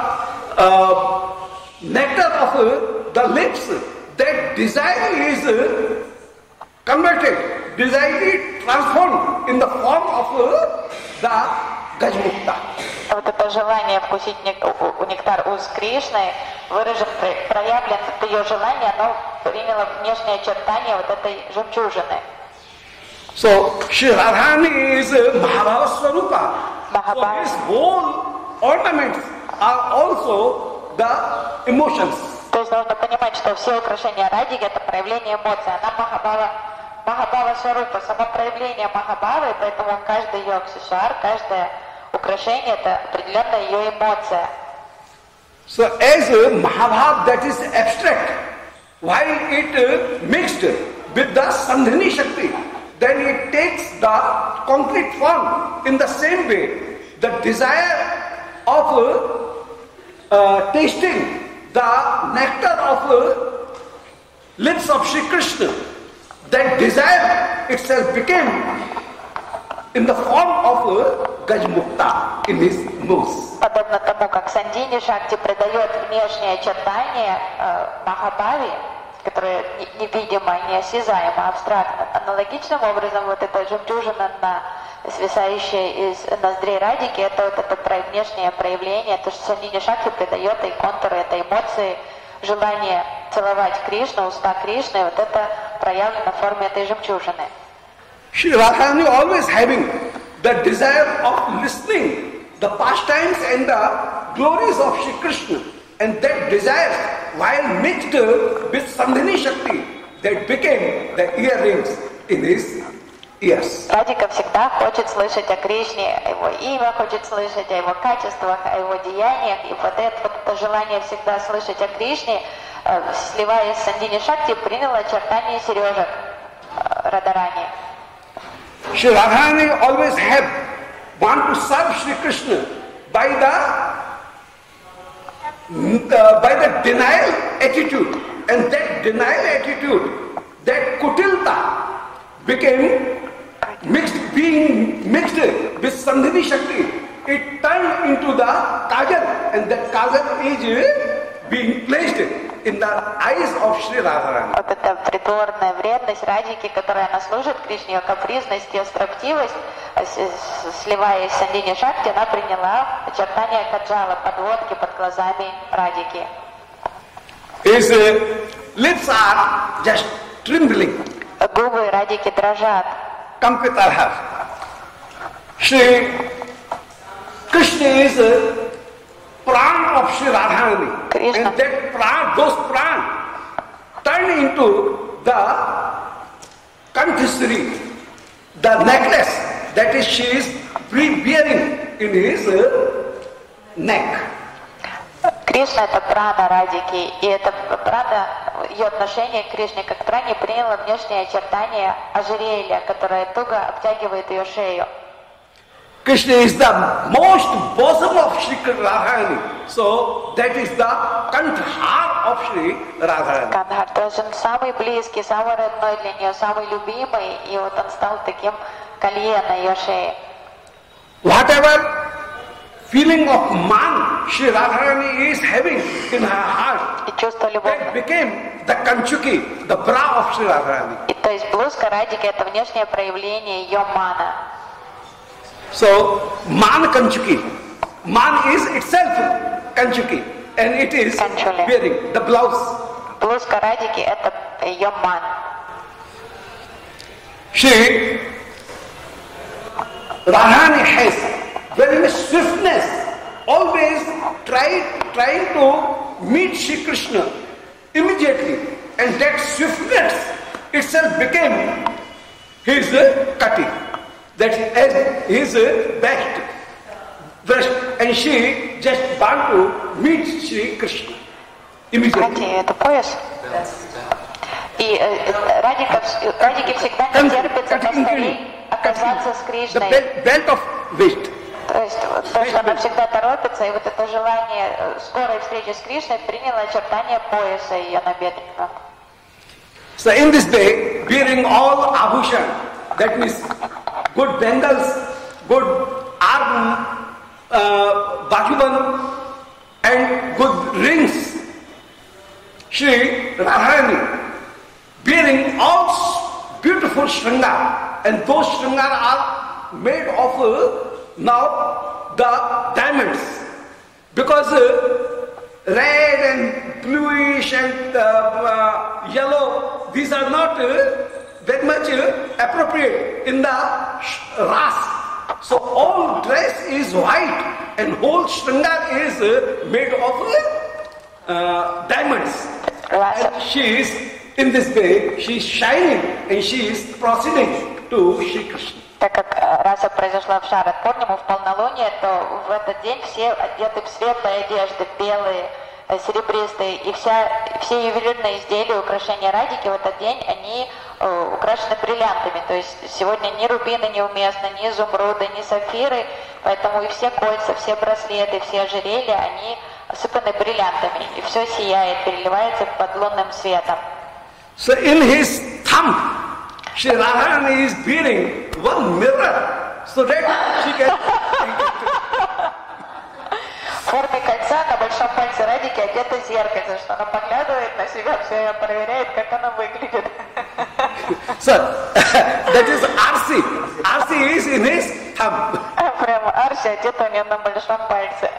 uh, nectar of uh, the lips, that desire is uh, converted, desire is transformed in the form of uh, the Gajmukta. Вот это желание вкусить нектар уст Кришны, выражен, проявлен, это ее желание, оно приняло внешнее очертание вот этой жемчужины. So, Shri Radharani is uh, Mahabhava Swarupa. So his whole ornaments are also the emotions. То есть нужно понимать, что все украшения Радики — это проявление эмоций. Она Махабхава, Махабхава Сварупа, само проявление Махабхавы, поэтому каждый ее аксессуар, каждое украшение — это определенная ее эмоция. So as a Mahabhav that is abstract, while it uh, mixed with the Sandhini Shakti, then it takes the concrete form. In the same way, the desire of uh, uh, tasting the nectar of uh, lips of Shri Krishna, that desire itself became in the form of uh, Gajmukta in his nose. Подобно тому, как Сандини Шакти придает внешнее очертание э, Махабхаве, которое невидимо, неосязаемо, абстрактно, аналогичным образом вот эта жемчужина, на, свисающая из ноздрей Радики, это вот это про, внешнее проявление, то, что Сандини Шакти придает и контуры этой эмоции, желание целовать Кришну, уста Кришны, вот это проявлено в форме этой жемчужины. Shri Radharani always having the desire of listening the pastimes and the glories of Shri Krishna, and that desire, while mixed with Sandhini Shakti, that became the earrings in his Yes. Радика всегда хочет слышать о Кришне, о его имя хочет слышать, о его качествах, о его деяниях. И вот это, вот это желание всегда слышать о Кришне, э, сливаясь с Сандини Шакти, приняло очертания сережек э, Радарани. Shri Radharani always have want to serve Shri Krishna by the uh, by the denial attitude, and that denial attitude, that kutilta, became mixed, being mixed with Sandhini Shakti. It turned into the kajal, and that kajal is being placed in the eyes of Shri Radharani. Вот эта притворная вредность Радики, которой она служит Кришне, ее капризность, ее строптивость, сливаясь с Сандини Шакти, она приняла очертания каджала, подводки под глазами Радики. His uh, lips are just trembling. Губы Радики дрожат. Kampitarha. Shri Krishna is a pran of Shri Radharani. Krishna. And that pran, those pran turn into the kanthasri, the necklace that is she is bearing in his uh, neck. Кришна — это прана Радики, и это прана, ее отношение к Кришне как пране приняло внешние очертания ожерелья, которое туго обтягивает ее шею. Krishna is the most bosom of Shri Radharani, so that is the kanthar of Shri Radharani. Кандхар, то есть он самый близкий, самый родной для нее, самый любимый, и вот он стал таким колье на ее шее. Whatever feeling of man Shri Radharani is having in her heart, И чувство любови. that became the kanchuki, the bra of Shri Radharani. И то есть блузка Радики — это внешнее проявление ее мана. So, man kanchuki. Man is itself kanchuki, and it is Kanchuli. wearing the blouse. Блузка Радики — это ее ман. She, Radharani has very much swiftness, always try, trying to meet Shri Krishna immediately, and that swiftness itself became his uh, kati, that as his uh, best breast, and she just want to meet Shri Krishna immediately. Кати, это пояс? И э, Радика, Радике всегда не терпится поскорее оказаться с The Кришной. belt, belt of waist. То есть вот то, что она всегда торопится, и вот это желание э, скорой встречи с Кришной приняло очертания пояса ее набедренного. So in this way, wearing all abhushan, that means good bangles, good arm, uh, bajuban, and good rings, Shri Radharani, wearing all beautiful shringar, and those shringar are made of uh, now the diamonds, because uh, red and bluish and uh, uh, yellow, these are not uh, very much uh, appropriate in the ras. So all dress is white and whole shringar is uh, made of uh, diamonds. And she is, in this way, she is shining and she is proceeding to Shri Krishna. Так как раса произошла в Шарад Пурниму, в полнолуние, то в этот день все одеты в светлые одежды, белые, серебристые, и вся, все ювелирные изделия, украшения Радики в этот день, они э, украшены бриллиантами. То есть сегодня ни рубины неуместны, ни изумруды, ни сапфиры, поэтому и все кольца, все браслеты, все ожерелья, они осыпаны бриллиантами, и все сияет, переливается под лунным светом. So in his thumb, Shri Radharani is bearing one mirror so that she can. В форме кольца на большом пальце Радики одето зеркальце, что она поглядывает на себя, все проверяет, как она выглядит. So that is R C. R C is in his thumb. Прямо Арси одета у нее на большом пальце.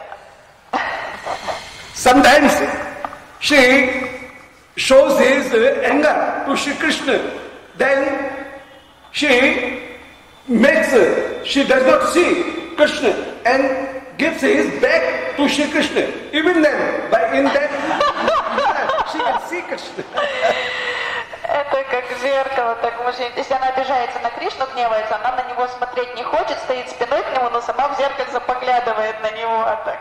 Sometimes she shows his anger to Shri Krishna. Then she makes, she does not see Krishna and gives his back to Shri Krishna. Even then, by in that, she can see Krishna. Это как зеркало, так мужчина. Если она обижается на Кришну, гневается, она на него смотреть не хочет, стоит спиной к нему, но сама в зеркальце поглядывает на него. Так.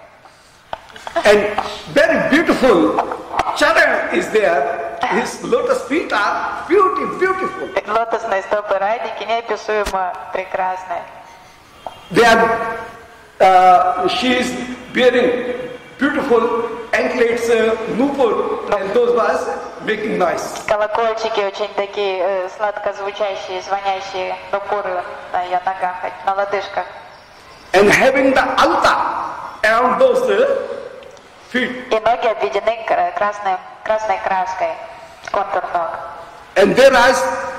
And very beautiful charan is there. His lotus feet are beautiful, beautiful. Лотосные стопы Радики неописуемо прекрасные. They are, uh, she is bearing beautiful anklets, uh, nupur, and those was making noise. Колокольчики очень такие э, сладко звучащие, звонящие нупуры на ее ногах, на лодыжках. And having the altar around those uh, feet. И ноги обведены красной, красной краской, контур ног. And there is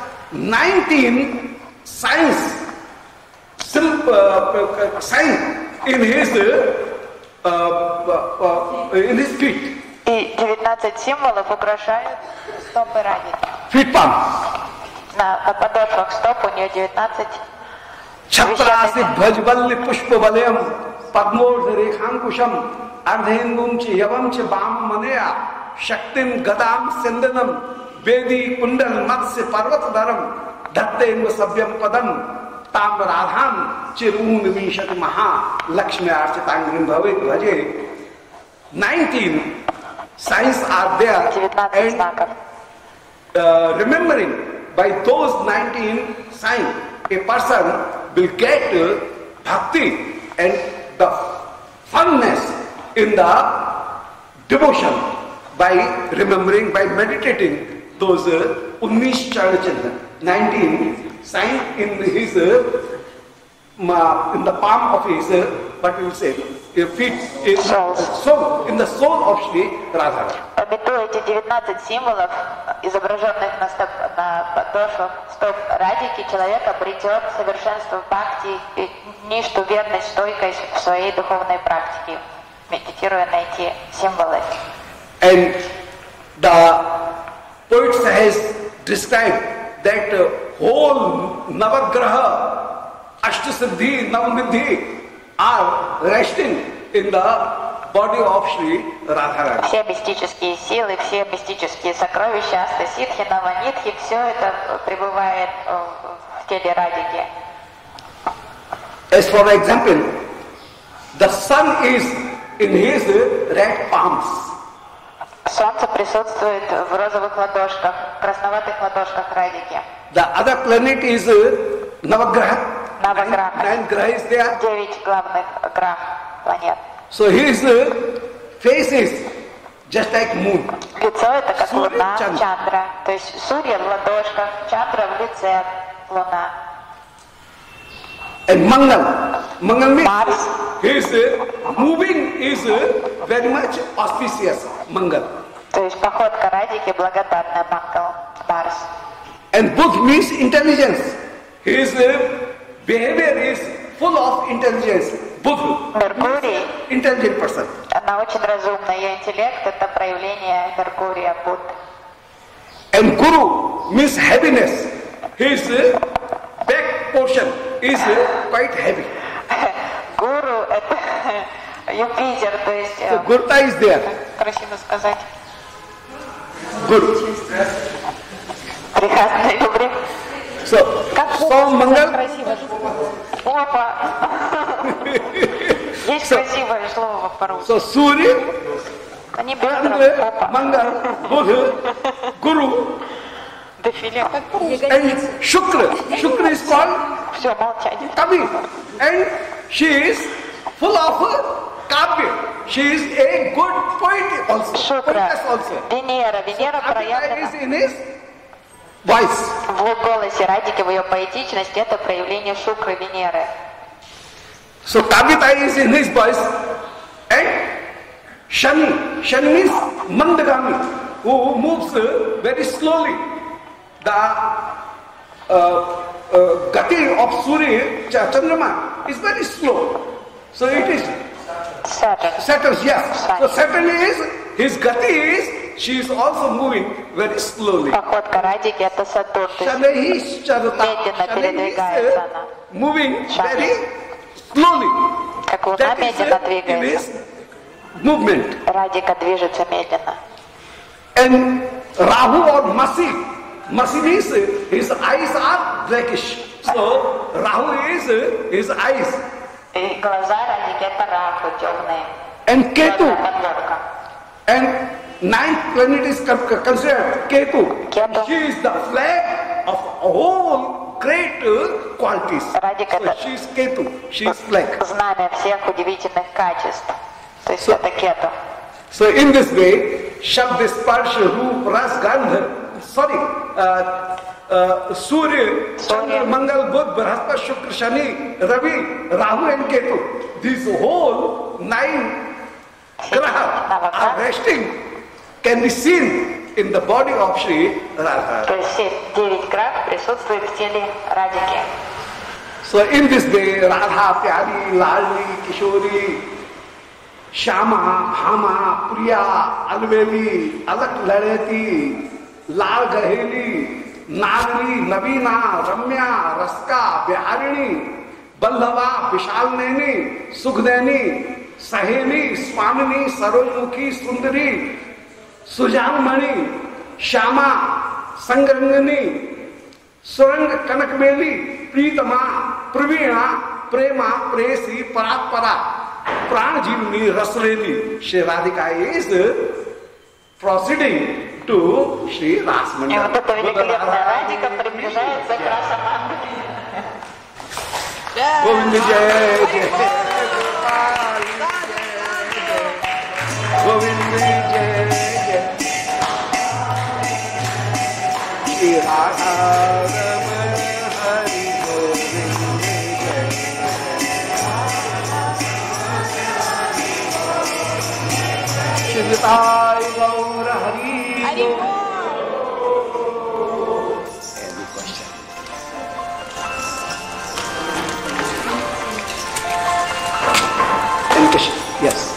nineteen signs, simple uh, sign in his uh, uh, uh, in his feet. И девятнадцать символов украшают стопы Радики. Feet palm. На, на подошвах стоп у нее девятнадцать. Chatrasi bhajvalli pushpavalayam padmodh rekhankusham ardhendum chi yavam chi bam manaya shaktim gadam sendanam vedi kundal matsya parvatadaram dhattenva savyam padam tam radham chirun vishati maha lakshmi architangrim bhavet bhaje. nineteen signs are there, and uh, remembering by those nineteen signs a person will get uh, bhakti and the funness in the devotion by remembering, by meditating those uh, Unnish Charachandra, nineteen signs in his uh, ma, in the palm of his uh, what we will say uh, feet, in, uh, soul, in the soul of Shri Radha. Пометуя эти девятнадцать символов, изображенных на, стоп, на подошвах стоп Радики, человек обретет совершенство в бхакти и ништу, верность, стойкость в своей духовной практике, медитируя на эти символы. And the poet has described that uh, whole Navagraha, Ashtasiddhi, Navamidhi are resting in the body of Shri Radharani. Все мистические силы, все мистические сокровища, Астасидхи, Наванидхи, все это пребывает в теле Радики. As for example, the sun is in his red palms. Солнце присутствует в розовых ладошках, красноватых ладошках Радики. The other planet is uh, Navagraha. Navagraha. Nine, nine graha is there. Девять главных грах планет. So his uh, face is just like moon. Лицо это как Сурья, луна, Чандра. Чандра. То есть Сурья в ладошках, Чандра в лице, луна. And Mangal. Mangal means Mars. his uh, moving is uh, very much auspicious. Mangal. То есть походка Радики благодатная, Мангал, Марс. And Budh means intelligence. His uh, behavior is full of intelligence. Budh, Меркурий, intelligent person. она очень разумная, ее интеллект это проявление Меркурия, Будд. And Guru means heaviness. His uh, back portion is uh, quite heavy. Гуру это Юпитер, то есть, So Gurta is there. красиво сказать, Guru. прекрасный добрый. So, Как so сказать Mangal, красиво? Опа! Есть красивое слово по-русски. so Surya, Они бедра, Chandra, опа. Mangal, Buddha, Guru, Дефиле. and Shukra. Shukra is called Все, молчать. Kavi. And she is full of uh, Kavya. She is a good poet also. Шукра. Poetess also. Венера. Венера Kavya проявлена is in his voice. в голосе Радики, в ее поэтичности. Это проявление Шукры, Венеры. So Kavita is in his voice. And Shani. Shani means Mandagami, who moves uh, very slowly. The uh, uh, gati of Surya, Ch- Chandrama, is very slow. So it is Saturn. Saturn, yes. So Saturn is, his gati is, she is also moving very slowly. Походка Радики это Сатурн. То есть Shanahi Charata. медленно Shanahi передвигается is она. uh, moving very slowly. Как луна That is медленно uh, in двигается. his movement. Радика движется медленно. And Rahu or Masi Masi means his eyes are blackish. So Rahu is his eyes. И глаза Радики это Раху, темные. And Ketu. Подводка. And ninth planet is considered Ketu. Ketu. She is the flag of all great qualities. Радика So she is Ketu. She is flag. Знамя всех удивительных качеств. То есть это Кету. So in this way, Shabd Sparsha Roop Ras Gandhar, sorry, uh, uh, Surya, Chandra, Mangal, Budh, Brahaspati, Shukra, Shani, Ravi, Rahu and Ketu, these whole nine graha are resting, can be seen in the body of Sri Radha. То есть все девять грах присутствуют в теле Радики. So in this way, Radha, Pyari, Lalni, Kishori, Shama, Bhama, Priya, Alveli, Alak Ladeti, Lal Gaheli, Nagri, Navina, Ramya, Raska, Biharini, Ballava, Vishalneni, Sukhdeni, Saheli, Swamini, Sarojmukhi, Sundari, Sujanmani, Shama, Sangrangani, Surang Kanakmeli, Pritama, Pravina, Prema, Presi, Paratpara. Pran Jivni Rasreni, Shri Radhika is proceeding to Shri Rasmanda. И вот эта великолепная Радика приближается к Расаманде. Govinda Jai Jai Govinda Jai Jai Shri Radha Hari Govinda Jai Shri Sai Gaur Hari Gaur. Any question? Any question? Yes.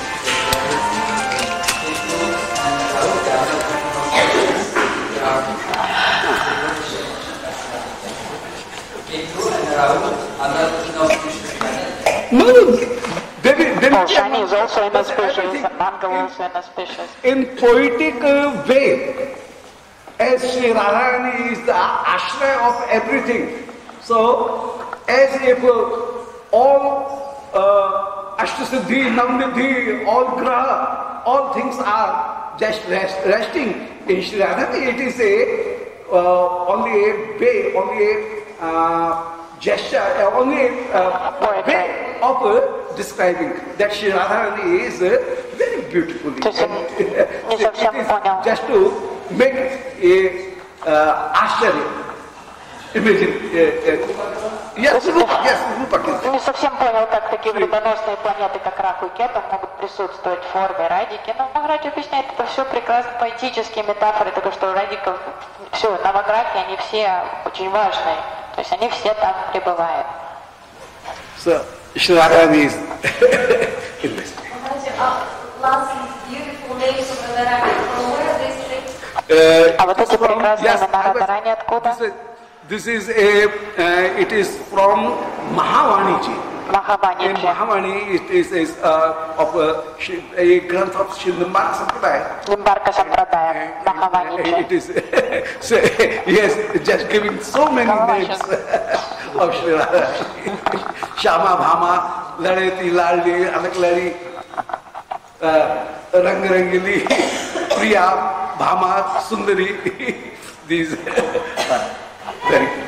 No, they, they, Oh, Shani is also inauspicious, and Mangal also inauspicious. in poetic uh, way, as Sri Radharani is the ashraya of everything. So, as if uh, all uh, Ashtasiddhi, Navnidhi, all graha, all things are just rest, resting in Sri Radharani. It is a uh, only a way, only a uh, gesture, uh, only a uh, way of uh, describing that Sri Radharani is uh, very beautiful. То есть он не совсем понял. Just to make a uh, ashcharya. Imagine. Uh, uh, yes, Rupa, yes, Rupa. Не совсем понял, как такие вредоносные планеты, как Раху и Кету, могут присутствовать в форме Радики. Но Махарадж объясняет это все прекрасно, поэтические метафоры, только что у Радиков все, Наваграхи, они все очень важные. То есть они все там пребывают. So, Sri Radharani is in this. Last beautiful names of Radharani, from where are they straight? Uh, А вот эти from- прекрасные yes, имена I was- Радхарани откуда? This is, this is a, uh, it is from Mahavani ji. In Махаваниджи. Mahavani, it is, is uh, of a, a granth of Sri Nimbarka Sampradaya. Нимбарка Сампрадая. It Махаваниджи. is, so yes, just giving so many names of Sri Radha. Shama, Bhama, Ladeti, Laldi, Alaklari, uh, Rangarangili, Priya, Bhama, Sundari. These uh, very good.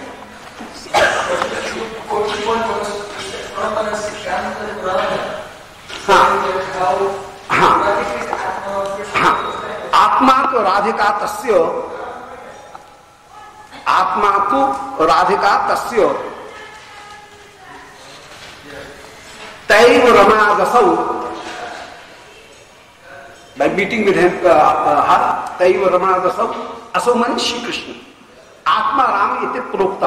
आत्मा तो राधिका तस्य आत्मा तो राधिका तस्य तैव रमादसौ by meeting with him uh, uh, her तैव रमादसौ असौ मन श्री कृष्ण आत्मा राम इति प्रोक्ता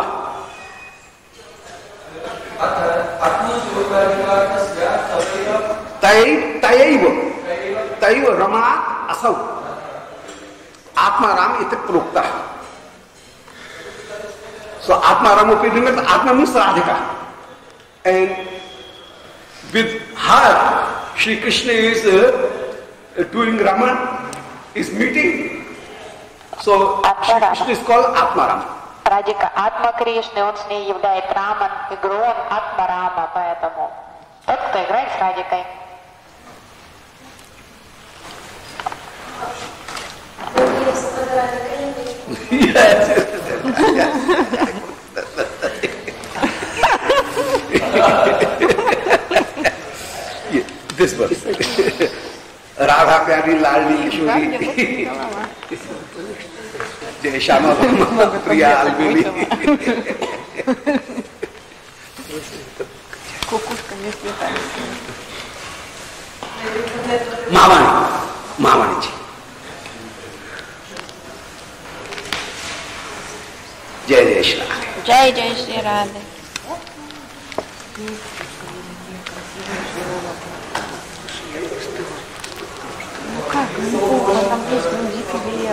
तैव तैव तैव रमा असौ Atma Ram iti prokta. So Atma Ram means Atma means Radhika. And with her, Shri Krishna is uh, doing Raman, is meeting. So Atmarama. Krishna is called Atmarama. Радика Атма Кришны, он с ней являет Раман, игру он Атмарама, поэтому тот, кто играет с Радикой. Yes. Yeah, this verse. Radha Pyari Lalli Kishori. Jai Shama Priya Albeli. Кукушка не слетает. Mavani. Mavani ji. Jai Jai Shri Radhe. Jai Jai Shri Radhe. Ну как, ну там есть музыка или...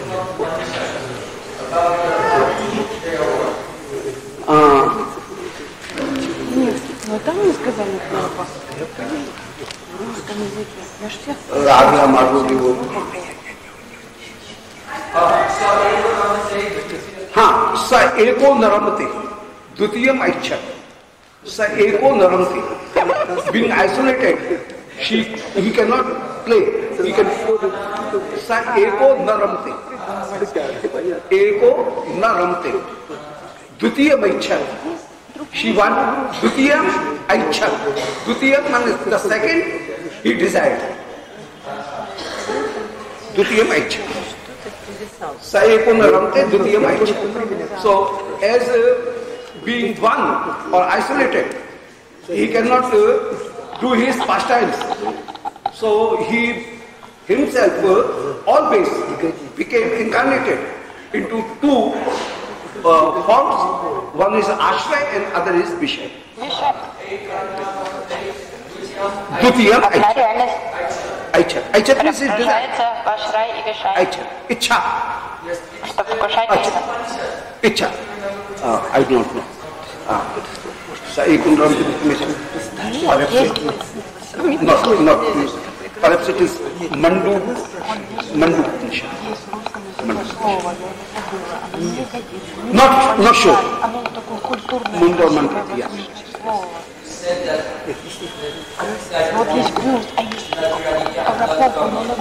А, Нет, ну там не сказали плохо. Русском языке. Я ж всех... Radha Madhuri wo. हाँ स एको नरमति द्वितीयम ऐच्छा स एको नरमति being isolated she he cannot play he can स एको नरमति एको नरमति द्वितीयम ऐच्छा she want द्वितीयम ऐच्छा द्वितीयम means the second he desired द्वितीयम ऐच्छा So, as uh, being one or isolated, he cannot uh, do his pastimes. So he himself uh, always became incarnated into two uh, forms. One is Ashray and other is Vishay. Dutiyam Aicha. Aicha means his desire. Aicha. Icha. Icha. Uh, I do not know. Uh, not, not, perhaps it is Mandu, Mandu Upanishad. Not, not sure. Mandu or Mandu, yeah. Вот есть плюс, а есть Аврапопа, но на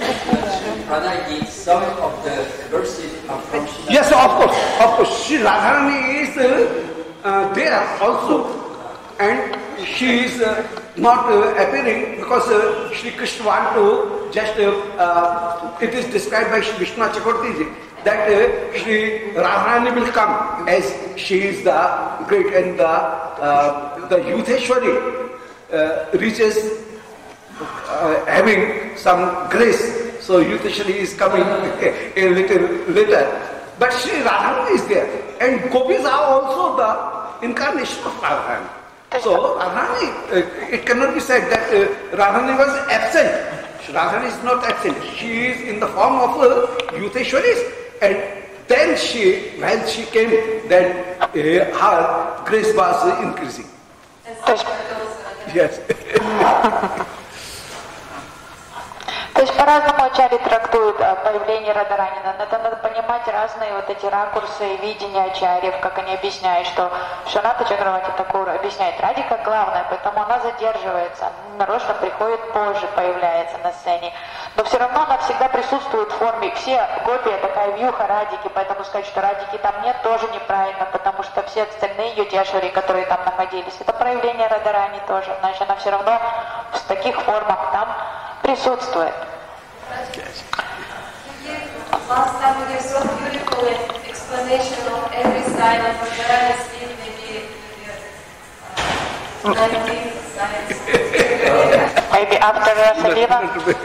Yes, of course, of course. She Radharani is uh, there also, and she is uh, not uh, appearing because uh, Shri Krishna want to just. Uh, uh, it is described by Vishnu Chakravarti that uh, Shri Radharani will come as she is the great and the uh, the Yutheshwari uh, reaches uh, having some grace. So Yutheshwari is coming a little later. But Shri Radharani is there. And gopis are also the incarnation of Radharani. So Radharani, uh, it cannot be said that uh, Radharani was absent. Radharani is not absent. She is in the form of uh, Yutheshwaris. And then she, when she came, then uh, her grace was uh, increasing. Yes. То есть по-разному ачарьи трактуют появление Радаранина. Надо понимать разные вот эти ракурсы и видения ачарьев, как они объясняют, что Шаната Чакраварти Такур объясняет Радика главное, поэтому она задерживается, нарочно приходит позже, появляется на сцене. Но все равно она всегда присутствует в форме. Все гопи такая вьюха Радики, поэтому сказать, что Радики там нет, тоже неправильно, потому что все остальные Ютешвари, которые там находились, это проявление Радарани тоже. Значит, она все равно в таких формах там присутствует. Last time we gave so beautiful explanation of every sign of Radharani sleep, maybe uh, nineteenth science. Maybe after Rasaliva.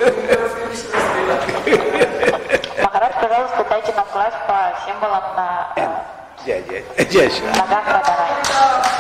Махарадж, пожалуйста, дайте нам класс по символам на ногах Радарани.